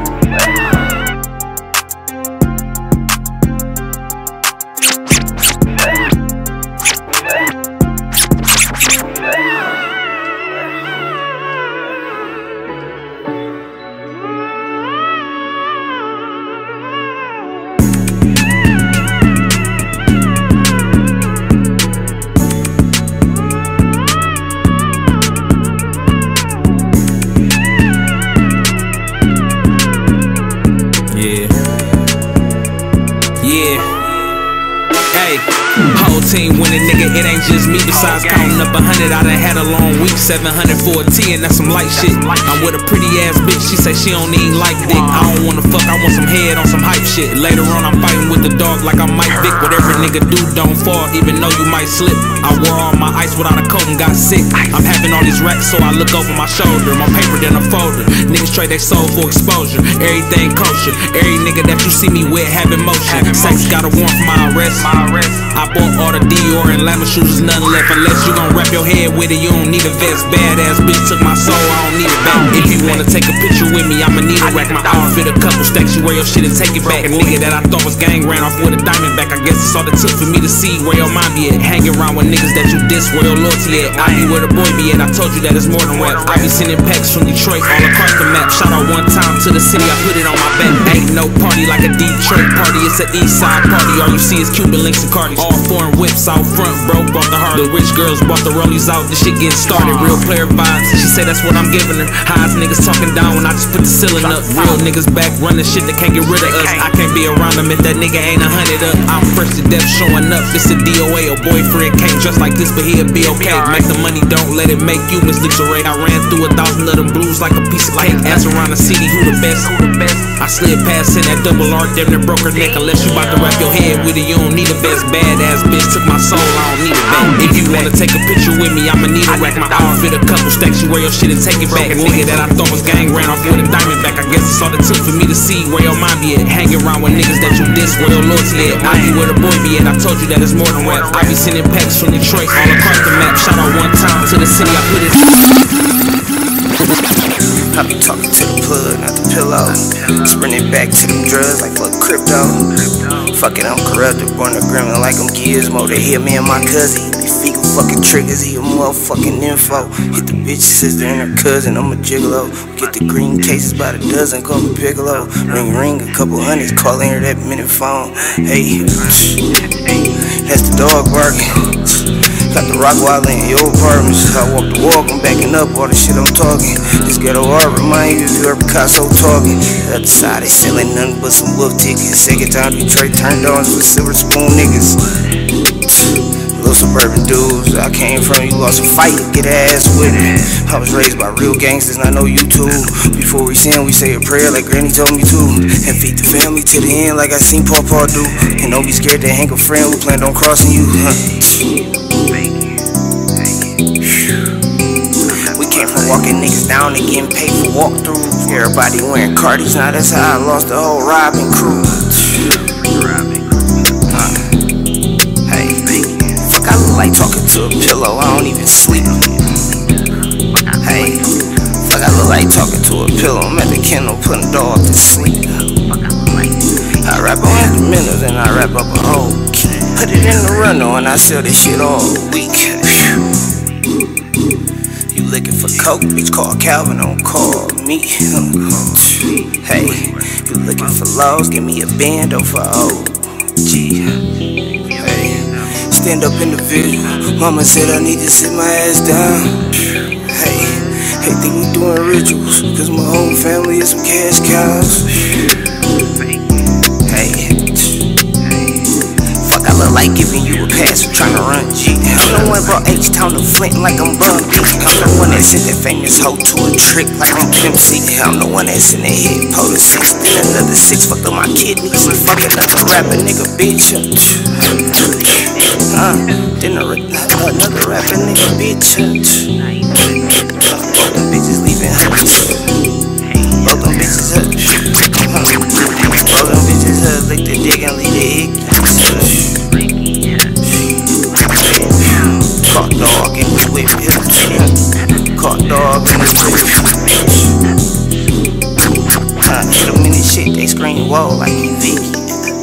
Team winning, nigga, it ain't just me. Besides counting up a hundred, I done had a long week. Seven hundred for a T, and that's some light shit. I'm with a pretty ass bitch, she say she don't even like dick. I don't wanna fuck, I want some head on some hype shit. Later on, I'm fighting with the dog like I'm Mike Vick. Whatever nigga do, don't fall, even though you might slip. I wore all my ice without a coat and got sick. I'm having all these racks, so I look over my shoulder. My paper than a folder. Niggas trade their soul for exposure. Everything kosher. Every nigga that you see me with having motion. Sex got a warrant for my arrest. I bought all the Dior and Lama shoes, is nothing left. Unless you gon' wrap your head with it, you don't need a vest. Badass bitch took my soul, I don't need it back. If you wanna take a picture with me, I'ma need a rack. My outfit a couple stacks, you wear your shit and take it back. A nigga that I thought was gang ran off with a diamond back. I guess it's all it took for me to see where your mind be at. Hanging around with niggas that you diss, where your loyalty at. I be where the boy be at, I told you that it's more than rap. I be sending packs from Detroit all across the map. Shout out one time to the city, I put it on my back. Ain't no party like a Detroit party, it's an east side party. All you see is Cuban links and Cardi. All foreign whips out front, bro, brought the Harley. The rich girls bought the rollies out, this shit getting started. Real player vibes, she say that's what I'm giving her. Highs niggas talking down when I just put the ceiling up. Real niggas back running shit that can't get rid of us. I can't be around them if that nigga ain't a hundred up. I'm fresh to death showing up, it's a D O A. A boyfriend can't dress like this, but he'll be okay. Make the money, don't let it make you Miss Ray. I ran through a thousand of them blues like a piece of cake. Ask around the city, who the best? Who the best? I slid past in that double R, damn near broke her neck. Unless you bout to wrap your head with it, you don't need a vest. Badass bitch took my soul, I don't need it back. If you wanna take a picture with me, I'ma need a rack. My outfit a couple stacks, you wear your shit and take it back. A nigga that I thought was gang ran off with a diamond back. I guess it's all it took for me to see where your mind be at. Hanging around with niggas that you diss, where your loyalty at. I be where the boy be at, I told you that it's more than rap. I be sending packs from Detroit all across the map. Shout out one time to the city, I put it. I be talking to the plug, not the pillow. Sprinting back to them drugs like fuck crypto. Fuck it, I'm corrupted, born a gremlin like I'm Gizmo. They hit me and my cousin, he be feeling fucking triggers, he a motherfucking info. Hit the bitch sister and her cousin, I'm a gigolo. Get the green cases by the dozen, call me Piccolo. Ring ring, a couple hundreds, call in her that minute phone. Hey, that's the dog barking. Got the rock wallet in your apartments. I walk the walk, I'm backing up all the shit I'm talking. This ghetto art remind you if you heard Picasso talking. The other side, they selling nothing but some wolf tickets. Second time Detroit turned on for silver spoon niggas. Little suburban dudes I came from, you lost a fight, get ass with it. I was raised by real gangsters, and I know you too. Before we sin, we say a prayer like Granny told me to. And feed the family to the end like I seen Pawpaw do. And don't be scared to hang a friend who planned on crossing you. We came from walking niggas down and getting paid for walkthroughs. Everybody wearing Cardis, now that's how I lost the whole robbing crew. pillow, I don't even sleep. Hey, fuck, I look like talking to a pillow. I'm at the kennel putting dog to sleep. I rap on instrumentals and I rap up a whole key. Put it in the rental and I sell this shit all week. You looking for coke, bitch, call Calvin, don't call me. Hey, you looking for lows, give me a bando for O G. Hey, stand up in the vision. Mama said I need to sit my ass down. Hey, hey, think we doing rituals, cause my whole family is some cash cows. Hey, fuck, I look like giving you a pass for trying to run G. I'm the one brought H-Town to Flint like I'm Bun B. I'm the one that sent that famous hoe to a trick like I'm Pimp C. I'm the one that sent that hit po to six. Then another six fucked up my kidneys. Fuck another rapper nigga bitch. Uh, then a, another rapper nigga bitch. Both them bitches leaving house. Both them bitches up. Both them bitches up. Lick the dick and leave the egg. Caught dog in the whip. Caught dog in the whip. Uh, hit them in this shit. They scream whoa like you Vicky.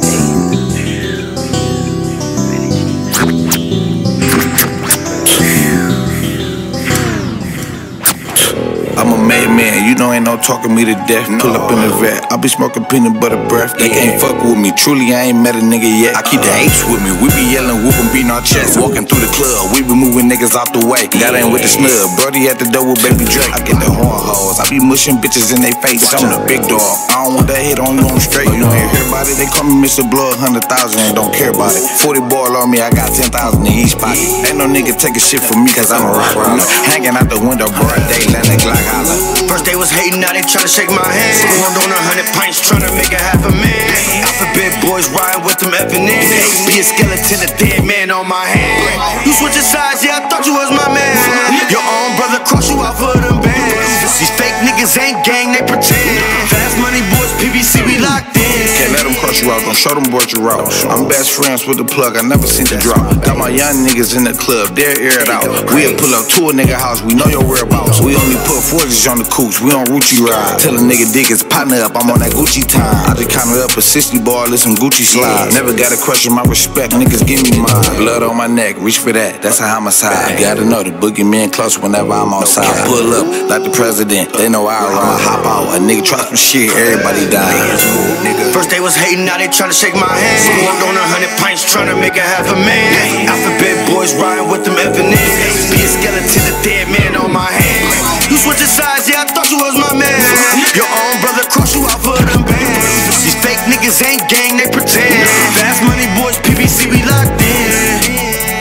I'm a made man, you know ain't no talking me to death. Pull up in the vet, I be smoking peanut butter breath. They can't fuck with me, truly I ain't met a nigga yet. I keep the H with me, we be yelling, whooping, beating our chest. Walking through the club, we be moving niggas out the way. That ain't with the snub, Brody at the door with baby Drake. I get the horn hoes, I be mushing bitches in they face. I'm the big dog, I don't want that hit on you on straight. You don't hear about it, they call me Mister Blood, hundred thousand and don't care about it. Forty ball on me, I got ten thousand in each pocket. Ain't no nigga taking shit from me, cause I'm a rock runner. Hanging out the window, broad day, landing like holla. First they was hating, now they tryna shake my hand. Poured on a hundred pints, tryna make a half a man. Alphabet boys riding with them effing in. Be a skeleton, a dead man on my hand. You switching sides, yeah, I thought you was my man. Your own brother crossed you out for them bands. These fake niggas ain't gang, they pretend. Fast money boys, P B C, we locked in. Can't let them cross you out, don't show them what you route. I'm best friends with the plug, I never seen the drop. Got my young niggas in the club, they're aired out. We'll pull up to a nigga house, we know your whereabouts. We only put forties on the cooch, we on Rucci ride. Tell a nigga dig his partner up, I'm on that Gucci time. I just counted up a sixty ball, listen Gucci slide. Never gotta question my respect, niggas give me mine. Blood on my neck, reach for that, that's a homicide. You gotta know the boogeyman close whenever I'm outside. I pull up like the president, they know I ride. Hop out, a nigga try some shit, everybody dying. First they was hating, now they tryna shake my hand. Poured on a hundred pints, tryna make a half a man. Alphabet boys riding with them effing in. Be a skeleton, a dead man on my hand. You switching sides, yeah, I thought you was my man. Your own brother crossed you out for them bands. These fake niggas ain't gang, they pretend. Fast money boys, P B C, we locked in.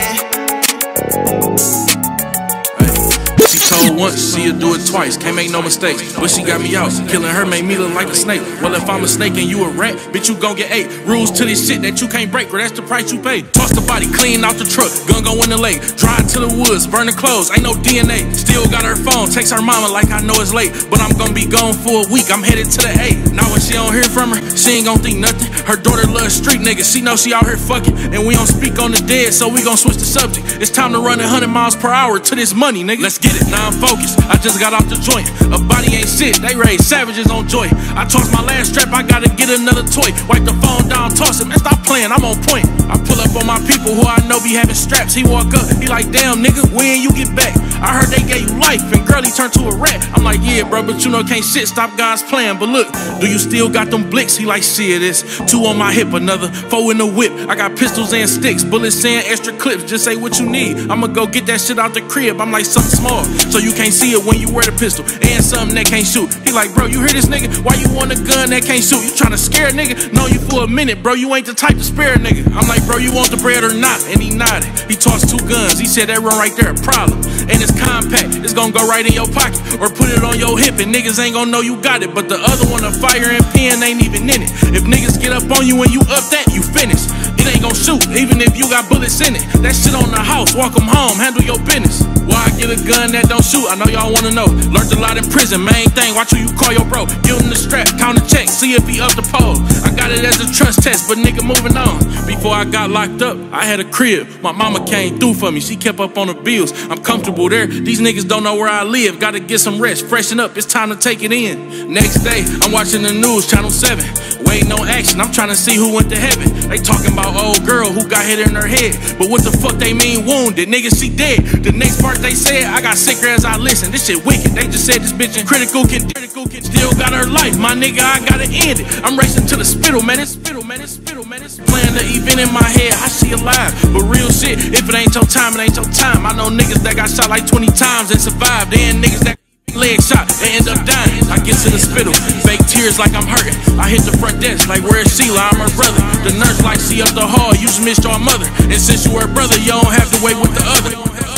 She told once, she'll do it twice, can't make no mistakes. But she got me out, killing her made me look like a snake. Well, if I'm a snake and you a rat, bitch, you gon' get eight. Rules to this shit that you can't break, or that's the price you pay. Toss the body clean out the truck, gun go in the lake. Drive to the woods, burn the clothes, ain't no D N A. Still got her phone, text her mama like I know it's late. But I'm gonna be gone for a week, I'm headed to the A. Now when she don't hear from her, she ain't gon' think nothing. Her daughter loves street niggas, she know she out here fucking. And we don't speak on the dead, so we gon' switch the subject. It's time to run a hundred miles per hour to this money, nigga. Let's get it, now I'm focused, I just got off the joint. A body ain't shit, they raise savages on joy. I tossed my last strap, I gotta get another toy. Wipe the phone down, toss it, man, stop playing, I'm on point. I pull up on my people who I know be having straps. He walk up, he like, damn nigga, when you get back? I heard they gave you life, and girl, he turned to a rat. I'm like, yeah bro, but you know can't shit stop God's plan. But look, do you still got them blicks? He like, shit, it's two on my hip, another four in the whip. I got pistols and sticks, bullets and extra clips. Just say what you need, I'ma go get that shit out the crib. I'm like, something small, so you can't see it when you wear the pistol, and something that can't shoot. He like, bro, you hear this nigga? Why you want a gun that can't shoot? You tryna scare a nigga? Know you for a minute, bro, you ain't the type to spare a nigga. I'm like, bro, you want the bread or not? And he nodded. He tossed two guns, he said that run right there, a problem. And it's compact, it's gonna go right in your pocket, or put it on your hip and niggas ain't gonna know you got it. But the other one, a fire and pen, ain't even in it. If niggas get up on you and you up that, you finished. It ain't gon' shoot, even if you got bullets in it. That shit on the house, walk them home, handle your business. Why I get a gun that don't shoot? I know y'all wanna know. Learned a lot in prison, main thing, watch who you call your bro. Give him the strap, count the check, see if he up the pole. I got it as a trust test, but nigga moving on. Before I got locked up, I had a crib. My mama came through for me, she kept up on the bills. I'm comfortable there, these niggas don't know where I live. Gotta get some rest, freshen up, it's time to take it in. Next day, I'm watching the news, channel seven. Waiting on action, I'm trying to see who went to heaven. They talking about old girl who got hit in her head. But what the fuck they mean wounded? Nigga, she dead. The next part they said, I got sicker as I listened. This shit wicked. They just said this bitch in critical condition. Still got her life, my nigga, I gotta end it. I'm racing to the spittle, man, it's spittle, man, it's spittle, man, it's playing the event in my head, I see it live. But real shit, if it ain't your time, it ain't your time. I know niggas that got shot like twenty times and survived. Then niggas that leg shot, they end up dying. I get to the spittle, fake tears like I'm hurting. I hit the front desk like, where's Sheila? I'm her brother. The nurse like, see up the hall, you just missed your mother. And since you her brother, you don't have to wait with the other.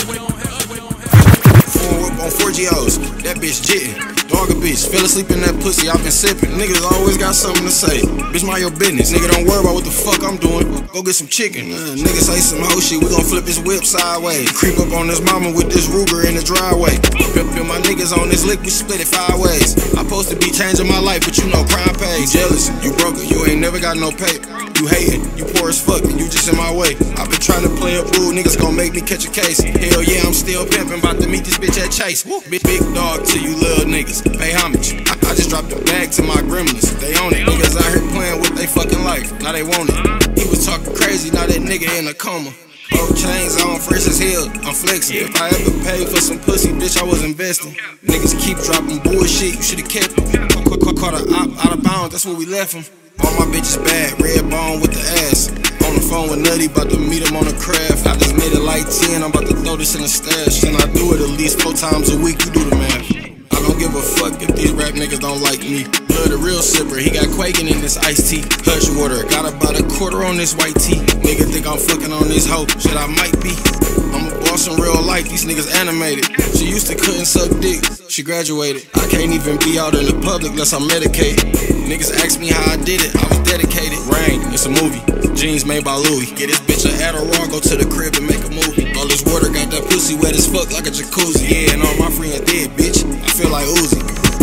On four G Os, that bitch jittin'. Dog a bitch, fell asleep in that pussy, I've been sippin'. Niggas always got something to say. Bitch, mind your business. Nigga, don't worry about what the fuck I'm doing. Go get some chicken. Uh, nigga say some hoe shit, we gon' flip his whip sideways. Creep up on this mama with this Ruger in the driveway. Pimpin' my niggas on this lick, we split it five ways. I'm supposed to be changing my life, but you know crime pays. You jealous, you broke it, you ain't never got no pay. You hatin', you poor as fuck, and you just in my way. I've been trying to play a fool, niggas gon' make me catch a case. Hell yeah, I'm still pimpin', about to meet this bitch at Chase. Big, big dog to you little niggas, pay homage. I, I just dropped a bag to my gremlins, they own it. Niggas out here playing with they fucking life, now they want it. He was talking crazy, now that nigga in a coma. Old chains on, fresh as hell, I'm flexing. If I ever paid for some pussy, bitch, I was investing. Niggas keep dropping bullshit, you should've kept it. Caught a op out of bounds, that's where we left him. All my bitches bad, red bone with the ass. On the phone with Nutty, about to meet him on the craft. I just made it like ten, I'm about to throw this in the stash. And I do it at least four times a week, you do the math. I don't give a fuck if these rap niggas don't like me. Blood a real sipper, he got quaking in this iced tea. Hush water, got about a quarter on this white tea. Nigga think I'm fucking on this hoe, shit I might be. I'm a boss in real life, these niggas animated. She used to couldn't suck dick, she graduated. I can't even be out in the public unless I'm medicated. Niggas ask me how I did it, I was dedicated. Rain, it's a movie, jeans made by Louis. Get this bitch a Adderall, go to the crib and make a movie. All this water got that pussy wet as fuck like a jacuzzi. Yeah, and all my friends dead, bitch, I feel like Uzi.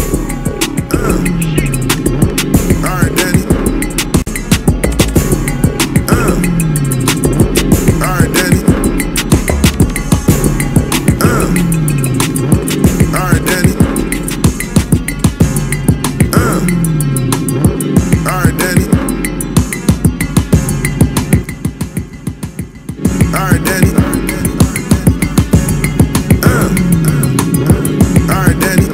uh. Alright, Daddy. uh. Alright, Daddy. uh. Alright, Daddy. uh. Alright, Daddy. Alright, Daddy. Uh. Alright, Daddy.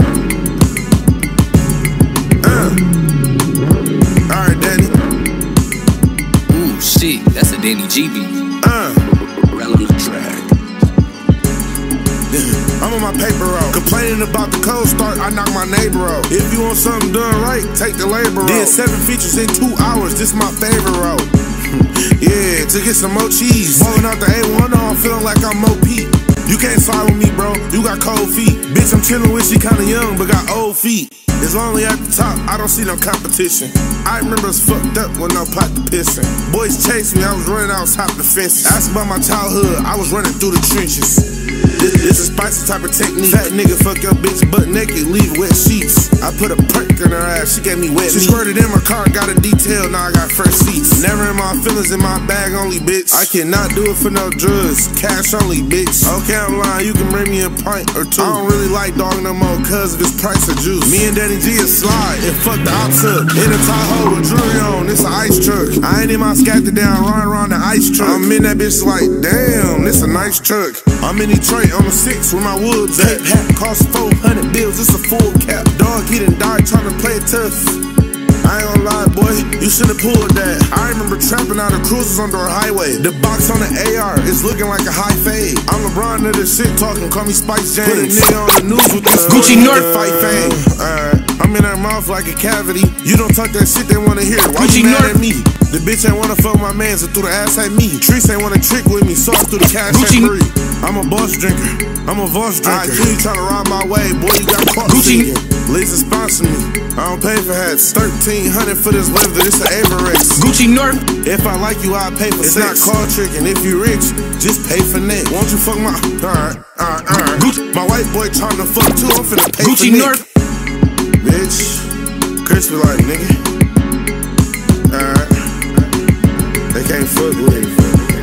Uh. Alright, Daddy. Ooh, shit, that's a Danny G beat. Uh. Right on the track. I'm on my paper route. Complaining about the cold start, I knock my neighbor out. If you want something done right, take the labor route. Did seven features in two hours, this my favorite route. Yeah, to get some more cheese. Balling out the A one, I'm feeling like I'm Mo P. You can't side with me, bro, you got cold feet. Bitch, I'm chillin' with, she kinda young, but got old feet. It's lonely at the top, I don't see no competition. I remember it's fucked up when I popped the pissin'. Boys chased me, I was running out top the fences. Ask about my childhood, I was running through the trenches. This, this is spicy type of technique. Fat nigga fuck your bitch butt naked, leave wet sheets. I put a perk in her ass, she gave me wet She meat. Squirted in my car, got a detail, now I got fresh seats. Never in my feelings, in my bag only, bitch. I cannot do it for no drugs, cash only, bitch. Okay, I'm lying, you can bring me a pint or two. I don't really like dog no more, cause of his price of juice. Me and Danny G is slide, and fuck the ops up. In a Tahoe with jewelry on, it's an ice truck. I ain't in my scattered down, riding around the ice truck. I'm in that bitch like, damn, this a nice truck. I'm in Detroit on the six with my woods at. Hat cost four hundred bills, it's a full cap. Dog, he done died trying to play tough. I ain't gonna lie, boy, you should've pulled that. I remember trapping out of cruisers under a highway. The box on the A R is looking like a high fade. I'm LeBron to this shit talking, call me Spice James. Put a nigga on the news with this Gucci North fight fame. Alright, I'm in her mouth like a cavity. You don't talk that shit they wanna hear. Why Gucci you mad North. At me? The bitch ain't wanna fuck my mans and threw the ass at me. Trees ain't wanna trick with me, so I threw the cash Gucci. at free. I'm a boss drinker, I'm a boss drinker. I you tryna ride my way, boy, you got caught Gucci. singing. Lisa sponsor me, I don't pay for hats. thirteen hundred for this lift, it's an Avirex. Gucci North. If I like you, I'll pay for it's sex. It's not call tricking, if you rich, just pay for net. Won't you fuck my, alright, alright, alright. Gucci. My white boy tryna fuck too, I'm finna pay Gucci for North. Bitch, crispy like nigga. Alright. They can't fuck with it.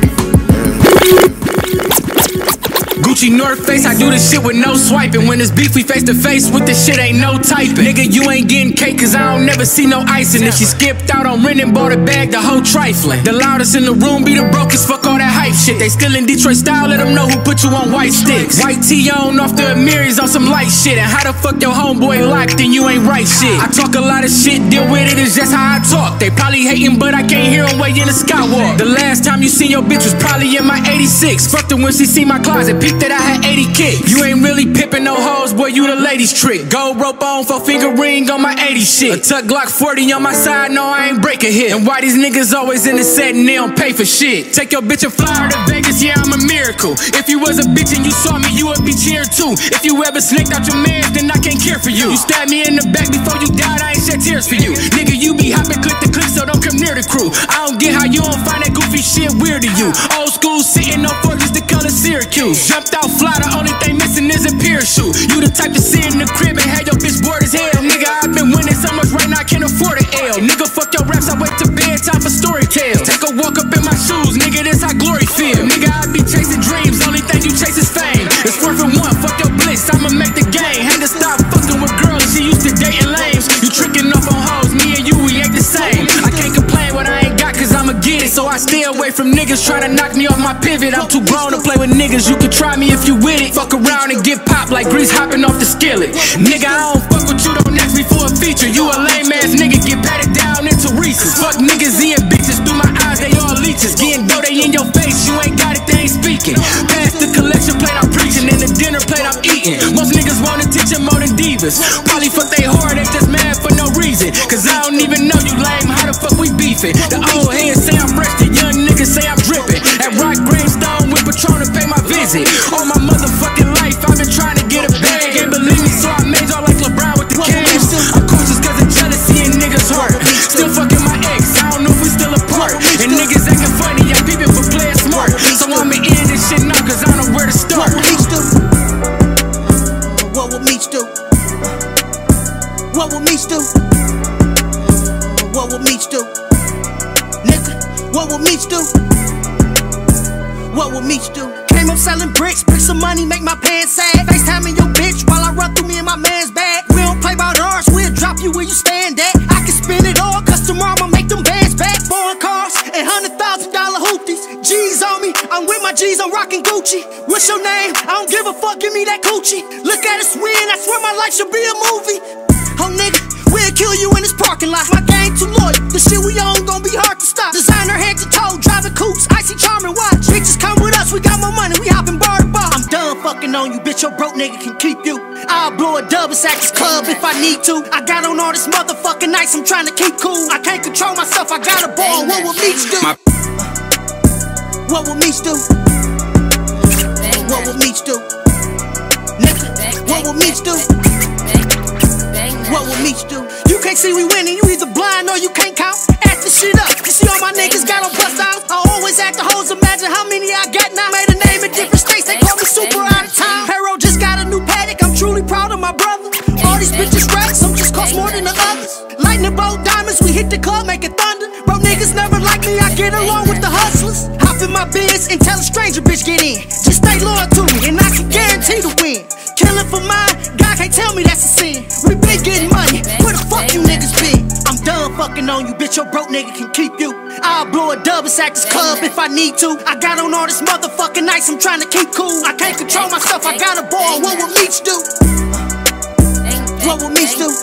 Gucci North Face, I do this shit with no swiping. When it's beef, we face to face with this shit, ain't no typing. Nigga, you ain't getting cake, cause I don't never see no icing. If she skipped out on rent and bought a bag, the whole trifling. The loudest in the room be the brokest, fuck all that hype shit. They still in Detroit style, let them know who put you on white sticks. White tee on off the Amiris on some light shit. And how the fuck your homeboy locked and you ain't right shit? I talk a lot of shit, deal with it, it's just how I talk. They probably hating, but I can't hear them way in the skywalk. The last time you seen your bitch was probably in my eighty-six. Fucked her when she see my closet, peeped that I had eighty kicks. You ain't really pippin' no hoes, boy, you the ladies trick. Gold rope on, four finger ring on my eighty shit. A tuck Glock forty on my side, no, I ain't break a hit. And why these niggas always in the set and they don't pay for shit? Take your bitch and fly her to Vegas, yeah, I'm a miracle. If you was a bitch and you saw me, you would be cheering too. If you ever snaked out your mans, then I can't care for you. You stabbed me in the back before you died, I ain't shed tears for you. Nigga, you be hopping, click the click, so don't come near the crew. I don't get how you don't find that goofy shit weird to you. Old school sitting on fortress the color Syracuse. Jumped out fly, the only thing missing is a parachute. You the type to sit in the crib and have your bitch bored as hell. Nigga, I've been winning so much right now I can't afford an L. Nigga, fuck your raps, I wait till bedtime for story tales. Take a walk up in my shoes, nigga, this how glory feel. Nigga, I be chasing dreams, only thing you chase is fame. It's four for one, fuck your blitz, I'ma make the game. Had to stop fucking with girls, she used to dating lames. You tricking off on hoes, me and you, we ain't the same. I can't complain what I ain't got cause I'm a kid, so I stay away from niggas trying to knock me off my pivot. I'm too grown to play with niggas, you can try me if you with it. Fuck around and get popped like grease hopping off the skillet. Nigga, I don't fuck with you, don't ask me for a feature. You a lame ass nigga, get patted down into Reese's. Fuck niggas and bitches, through my eyes they all leeches. Getting dough, they in your face, you ain't got it, they ain't speaking. Pass the collection plate, I'm preaching, and the dinner plate, I'm eating. Most niggas want attention more than divas. Probably fuck they hard, they just mad for no reason. Cause I don't even know you lame, how the fuck we beefing? The old heads say I'm fresh, the young niggas say I'm dripping. At Rock Gravestone with Patron to pay my visit. All my motherfucking life, I've been trying to get a bag. Ain't believe me, so I made y'all like LeBron with the cash. I'm cautious cause of jealousy and niggas hurt. Still fucking my ex, I don't know if we still apart. And niggas acting funny, I'm peeping for playing smart. So I'ma end this shit now cause I know where to start. What will Meech do? What will Meech do? What will Meech do? Nigga, what will Meech do? What will Meech do? Came up selling bricks, bricks of money make my pants sag. FaceTiming your bitch while I run through me and my man's bag. We don't play about ours, we'll drop you where you stand at. I can spend it all, cause tomorrow I'ma make them bands back. Foreign cars and hundred thousand dollar hoopties. G's on me, I'm with my G's, I'm rocking Gucci. What's your name? I don't give a fuck, give me that coochie. Look at us win, I swear my life should be a movie. Oh nigga, we'll kill you in this parking lot. My gang too loyal, the shit we own gon' be hard to stop. Designer head to toe, driving coupes, icy charming watch. Bitches come with us, we got more money, we hopping bar to bar. I'm done fucking on you, bitch, your broke nigga can keep you. I'll blow a dub at this club if I need to. I got on all this motherfucking ice, I'm trying to keep cool. I can't control myself, I got a ball, what will Meech do? My what will Meech do? What will Meech do? Nigga, what will Meech do? What will Meech do? You can't see we winning, you either blind or you can't count. Act the shit up, you see all my niggas got on bust out. I always act the hoes, imagine how many I got now. Made a name in different states, they call me super out of town. Hero just got a new paddock, I'm truly proud of my brother. All these bitches racks, some just cost more than the others. Lightning bolt diamonds, we hit the club, make it thunder. Bro, niggas never like me, I get along with the hustlers. Hop in my biz and tell a stranger bitch get in. Just stay loyal to me and I can guarantee to win. Killing for mine, God can't tell me that's a sin. We been getting money, where the fuck you niggas been? I'm done fucking on you, bitch, your broke nigga can keep you. I'll blow a dub at this club if I need to. I got on all this motherfucking ice, I'm trying to keep cool. I can't control myself, I got a ball, what will Meech do? What will Meech do?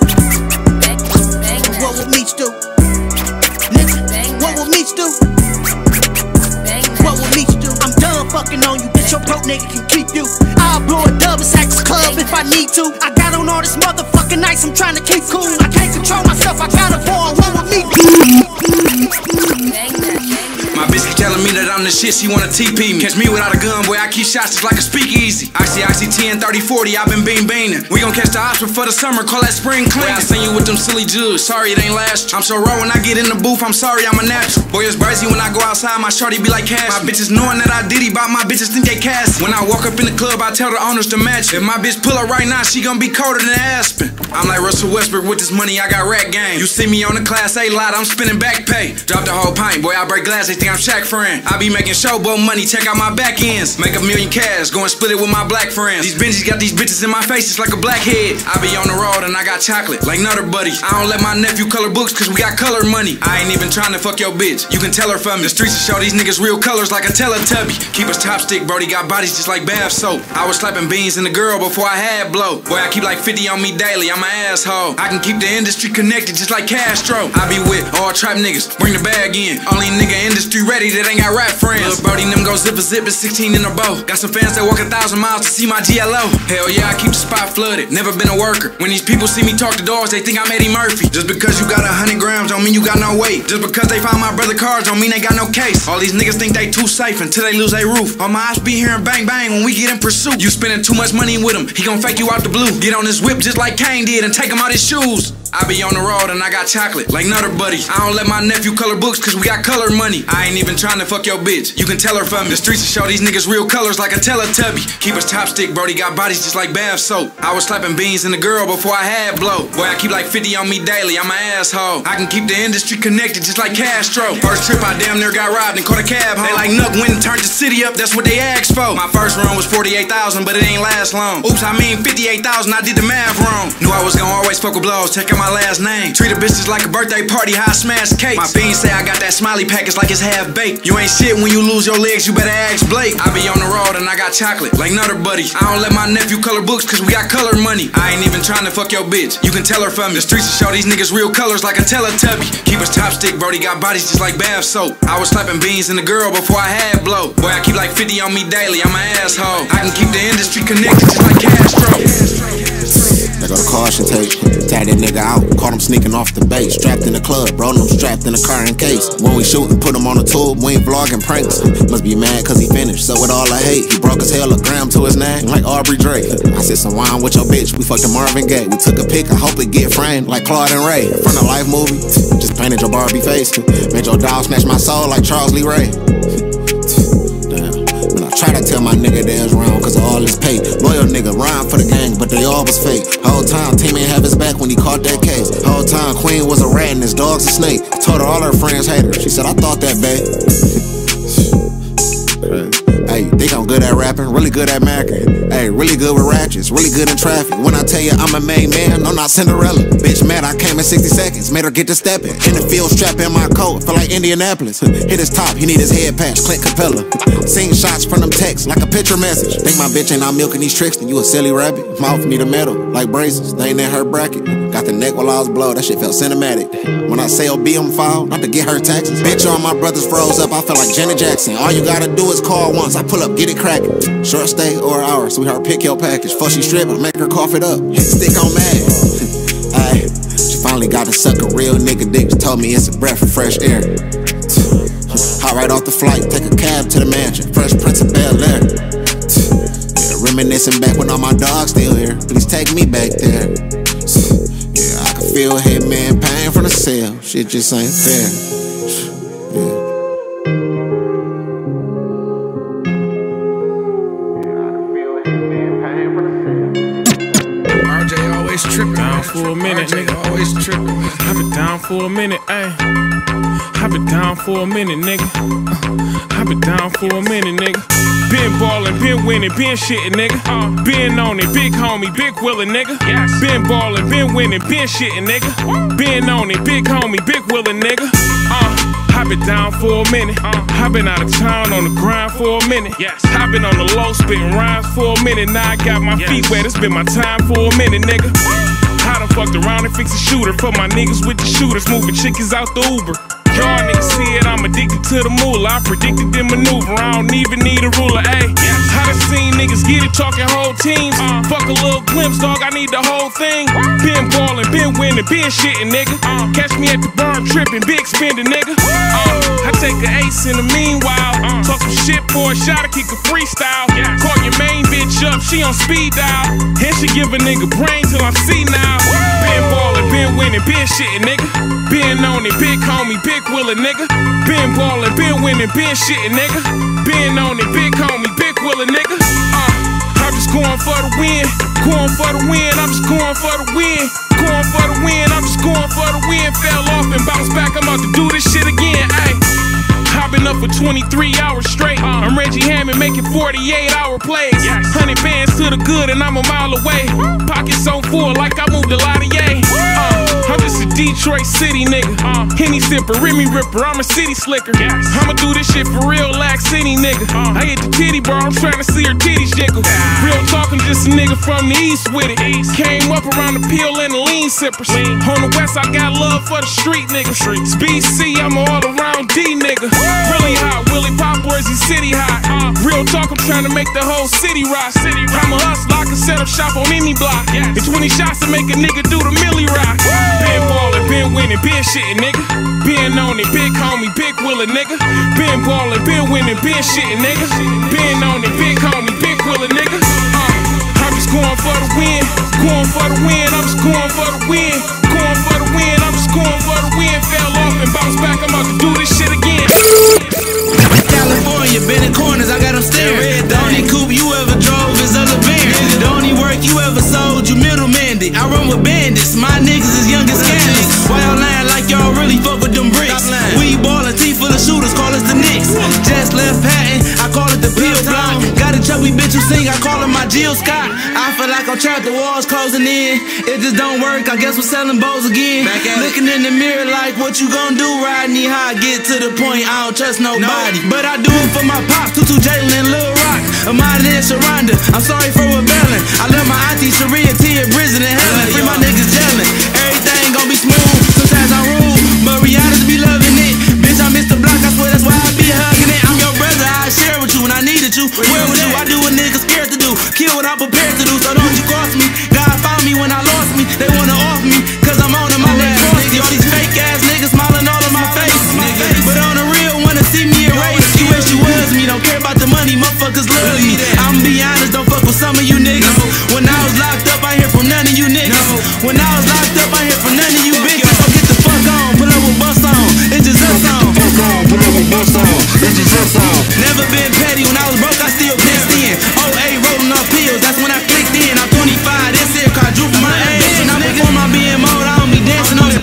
What will Meech do? Nigga, what will Meech do? What will Meech do? I'm done fucking on you, bitch, your broke nigga can keep you. I'll blow a dub at this club if I need to. I got on all this motherfucking ice, I'm trying to keep cool. I can't control myself, I got a ball, what will Meech do? My bitch keep telling me that I'm the shit, she wanna T P me. Catch me without a gun, boy, I keep shots just like a speakeasy. Icy, icy ten, thirty, forty, I been bean beanin'. We gon' catch the Oscar for the summer, call that spring clean. I seen you with them silly jugs, sorry it ain't last. I'm so raw when I get in the booth, I'm sorry I'm a natural. Boy, it's brazy when I go outside, my shorty be like cash. My bitches knowing that I diddy bop, my bitches think they cash. When I walk up in the club, I tell the owners to match. If my bitch pull up right now, she gon' be colder than Aspen. I'm like Russell Westbrook with this money, I got rack game. You see me on the class A lot, I'm spinning back pay. Drop the whole pint, boy, I break glass, they think I'm Shaq friend. I be making showboat money, check out my back ends. Make a million cash, go and split it with my black friends. These Benjis got these bitches in my face, it's like a blackhead. I be on the road and I got chocolate, like Nutter Buddy. I don't let my nephew color books, cause we got color money. I ain't even trying to fuck your bitch, you can tell her from me. The streets will show these niggas real colors like a Teletubby. Keep us chopstick, Brody got bodies just like bath soap. I was slapping beans in the girl before I had blow. Boy, I keep like fifty on me daily, I'm an asshole. I can keep the industry connected just like Castro. I be with all trap niggas, bring the bag in. Only nigga industry ready that ain't got rap friends. Lil' Brody and them go zip a zip at sixteen in a bow. Got some fans that walk a thousand miles to see my G L O. Hell yeah, I keep the spot flooded, never been a worker. When these people see me talk to dogs, they think I'm Eddie Murphy. Just because you got a hundred grams don't mean you got no weight. Just because they found my brother cars don't mean they got no case. All these niggas think they too safe until they lose their roof. All my eyes be hearing bang bang when we get in pursuit. You spending too much money with him, he gon' fake you out the blue. Get on his whip just like Kane did and take him out his shoes. I be on the road and I got chocolate, like Nutter Buddy. I don't let my nephew color books, cause we got color money. I ain't even trying to fuck your bitch, you can tell her from me. The streets will show these niggas real colors like a Teletubby. Keep us chopstick, Brody got bodies just like bath soap. I was slapping beans in the girl before I had blow. Boy, I keep like fifty on me daily, I'm an asshole. I can keep the industry connected just like Castro. First trip I damn near got robbed and caught a cab home. They like Nuck went and turned the city up, that's what they asked for. My first run was forty-eight thousand, but it ain't last long. Oops, I mean fifty-eight thousand, I did the math wrong. Knew I was gonna always fuck with blows, check out my last name. Treat a bitch just like a birthday party, how I smash cakes. My fiends say I got that smiley package like it's half baked. You ain't shit when you lose your legs, you better ask Blake. I be on the road and I got chocolate, like Nutter Buddy. I don't let my nephew color books, cause we got color money. I ain't even trying to fuck your bitch, you can tell her from me. The streets will show these niggas real colors like a Teletubby. Keep us chopstick, Brody got bodies just like bath soap. I was slapping beans in the girl before I had blow. Boy, I keep like fifty on me daily, I'm an asshole. I can keep the industry connected just like Castro. They go to caution tape, tag that nigga out, caught him sneaking off the base. Strapped in the club, bro, them strapped in the car in case. When we shootin', put him on the tube, we ain't vlogging pranks. Must be mad cause he finished, so with all the hate, he broke his hell a gram to his name, like Aubrey Drake. I said some wine with your bitch, we fucked a Marvin Gaye. We took a pic, I hope it get framed, like Claude and Ray. From the Life movie, just painted your Barbie face. Made your dog snatch my soul like Charles Lee Ray. Try to tell my nigga they was wrong cause of all his pay. Loyal nigga, rhyme for the gang, but they all was fake. Whole time, team ain't have his back when he caught that case. Whole time, Queen was a rat and his dog's a snake. Told her all her friends hate her, she said, I thought that, babe. Hey, think I'm good at rapping, really good at macking. Hey, really good with ratchets, really good in traffic. When I tell you I'm a made man, I'm not Cinderella. Bitch mad, I came in sixty seconds, made her get to stepping. In the field, strap in my coat, feel like Indianapolis. Hit his top, he need his head patch, Clint Capella. Seen shots from them texts, like a picture message. Think my bitch ain't out milking these tricks, then you a silly rabbit. Mouth need a metal, like braces, they ain't in her bracket. Got the neck while I was blow, that shit felt cinematic. When I say O B, I'm foul, not to get her taxes. Bitch, all my brothers froze up, I feel like Janet Jackson. All you gotta do is call once, I pull up, get it crackin'. Short stay or an hour, sweetheart, pick your package. Fuck she strip, I make her cough it up. Stick on mad. Ay, she finally got to suck a real nigga dick. She told me it's a breath of fresh air. Hot right off the flight, take a cab to the mansion. Fresh Prince of Bel-Air. Yeah, reminiscing back when all my dogs still here. Please take me back there. Yeah, I can feel Hitman pain from the cell. Shit just ain't fair. Yeah. Trippin', down for a minute, nigga. Always trippin'. I been down for a minute, ayy. I been down for a minute, nigga. I been down for a minute, nigga. Been ballin', been winning, been shitting, nigga. Uh, been on it, big homie, big willin', nigga. Yes. Been ballin', been winning, been shitting, nigga. Been on it, big homie, big willin', nigga. Uh, I been down for a minute. Uh, I been out of town on the grind for a minute. Yes. I been on the low spitting rhymes for a minute. Now I got my yes. feet wet. It's been my time for a minute, nigga. I done fucked around and fixed a shooter for my niggas with the shooters, moving chickies out the Uber. Y'all niggas see it, I'm addicted to the moolah. I predicted the maneuver, I don't even need a ruler, ayy. I done seen niggas get it, talking whole teams. Uh, fuck a little glimpse, dog, I need the whole thing. Been ballin', been winning, been shitting, nigga. Uh, catch me at the bar, I'm trippin', big spendin', nigga. Uh, I take an ace in the meanwhile. Uh, talk some shit for a shot, I kick a freestyle. Call your main bitch up, she on speed dial. And she give a nigga brain till I'm see now. Been ballin', been winning, been shitting, nigga. Been on it, big homie, big willa, nigga. Been ballin', been winning, been shitting, nigga. Been on it, big homie, big willa, nigga. Uh, I'm just going for the win, going for the win. I'm just going for the win, going for the win. I'm just going for the win. Fell off and bounced back. I'm about to do this shit again, ayy. I've been up for twenty-three hours straight. I'm Reggie Hammond making forty-eight hour plays. one hundred bands to the good and I'm a mile away. Pockets on full like I moved a lot of yay. Uh, I'm just a Detroit City nigga. Uh, Henny sipper, Remy ripper, I'm a city slicker. I'ma do this shit for real, like city nigga. I hit the titty bar, I'm trying to see her titties jiggle. Real talk, I'm just a nigga from the east with it. Came up around the peel and the lean sippers. On the west, I got love for the street niggas. B C, I'm all around D nigga. Really hot, Willie Pop Boys, he city hot. Uh, real talk, I'm trying to make the whole city rock. City rock. I'm a hustler, I can set up shop on any block. Yes. And twenty shots to make a nigga do the milli rock. Woo! Been ballin', been winning, been shitting, nigga. Been on it, big homie, big willa, nigga. Been ballin', been winning, been shitting, nigga. Been on it, big homie, big willa, nigga. Uh, I'm just going for the win, going for the win. I'm just going for the win, going for the win. I'm just going for the win. Fell off and bounced back. I'm about to do this shit again. California, been in corners, I got them staring. The only coupe you ever drove is a LeBaron. The only work you ever sold, you middleman it. I run with bandits, my niggas is young as scandalous. Why y'all lying like y'all really fuck with them bricks? We ballin', team full of shooters, call us the Knicks. Just left Patton, I call it the Peel Block. Got a chubby bitch who sing, I call her my Jill Scott. I feel like I'm trapped, the walls closing in. It just don't work, I guess we're selling bows again. Looking in the mirror like, what you gon' do, Rodney? How I get to the point, I don't trust nobody. But I do it for my pops, Tutu, Jalen, and Lil Rock. Amada and Sharonda, I'm sorry for rebelling. I love my auntie Sharia, Tia, Brizzy, and Helen. Free my niggas gelling, everything gon' be smooth. Sometimes I'm rude, but Rihanna's be loving it. Bitch, I miss the block, I swear that's why I be hugging it. I'm your brother, I share with you when I needed you. Where was you? I do what niggas scared to do. Kill what I'm prepared to do, so don't you cross me. God found me when I lost me. They wanna off me, cause I'm on them, my left frosty. All these fake ass niggas smiling all in my face. But on the real, wanna see me erased. You wish you was me, don't care about the money, motherfuckers love me. I'ma be honest, don't fuck with some of you niggas. When I was locked up, I hear from none of you niggas. When I was locked up, I hear from none of you bitches. So get the fuck on, pull up with bus on. It's just us on. Pull up with bus on. It's just us on. Never been petty, when I was broke, I still pissed in. Oh, hey, rolling off pills, that's when I clicked in. I'm twenty-five, this here car drew from my age. And I before my being mode, I don't be dancing on it.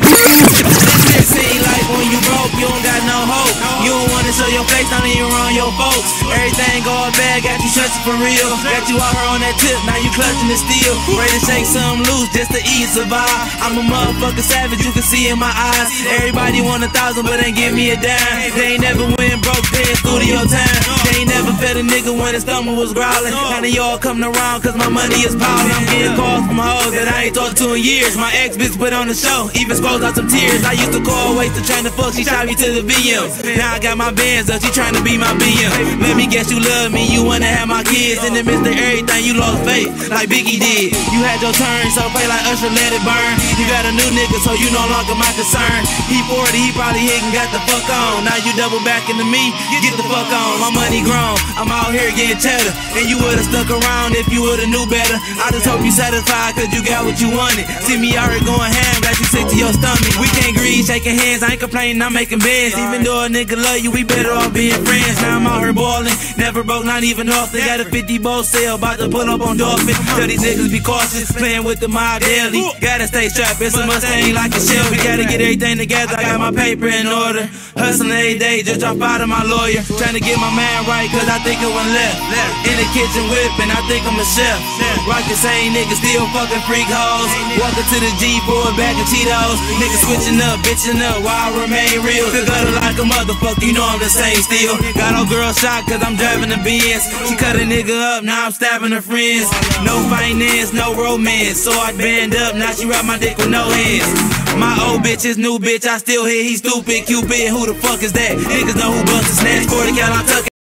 It seem like when you broke, you don't got no hope. You don't wanna show your face, don't even run your folks. Everything going bad, got you stretching for real. Got you out here on that tip, now you clutching the steel. Ready to shake something loose just to eat and survive. I'm a motherfucking savage, you can see in my eyes. Everybody want a thousand, but ain't give me a dime. They ain't never win broke, they in studio time. They ain't never fed a nigga when his stomach was growling. None of y'all coming around, cause my money is piling. I'm getting calls from hoes that I ain't talked to in years. My ex bitch put on the show, even scrolls out some tears. I used to call waste to trying to fuck, she shot me to the V M. Now I got my bands up, she trying to be my B M. Let me guess you love me, you wanna have my kids. In the midst of everything, you lost faith, like Biggie did. You had your turn, so play like Usher, let it burn. You got a new nigga, so you no longer my concern. He forty, he probably hit and got the fuck on. Now you double back into me, get the fuck on. My money grown, I'm out here getting cheddar. And you would've stuck around if you would've knew better. I just hope you satisfied, cause you got what you wanted. See me out here going ham, got you sick to your stomach. We can't agree, shaking hands, I ain't complaining, I'm making bands. Even though a nigga love you, we better off being friends. Now I'm out here ballin', never broke, not even off. They got a fifty boat sale, about to pull up on Dolphin. Tell these niggas be cautious, playing with the mob daily. Gotta stay strapped, it's a Mustang like a shell. We gotta get everything together, I got my paper in order. Hustling every day, just drop out of my lawyer. Trying to get my man right, cause I think it went left. In the kitchen whipping, I think I'm a chef. Rock the same niggas, still fucking freak hoes. Walking to the G for a bag of Cheetos. Niggas switching up, bitching up, while I remain real. Still gutter like a motherfucker, you know I'm the same still. Got old girl shot, cause I'm driving the Benz. She cut a nigga up, now I'm stabbing her friends. No finance, no romance, so I band up, now she ride my dick with no hands. My old bitch, his new bitch, I still hear he stupid. Cupid, who the fuck is that? Niggas know who bustin' snatch. forty cal, I'm tucking.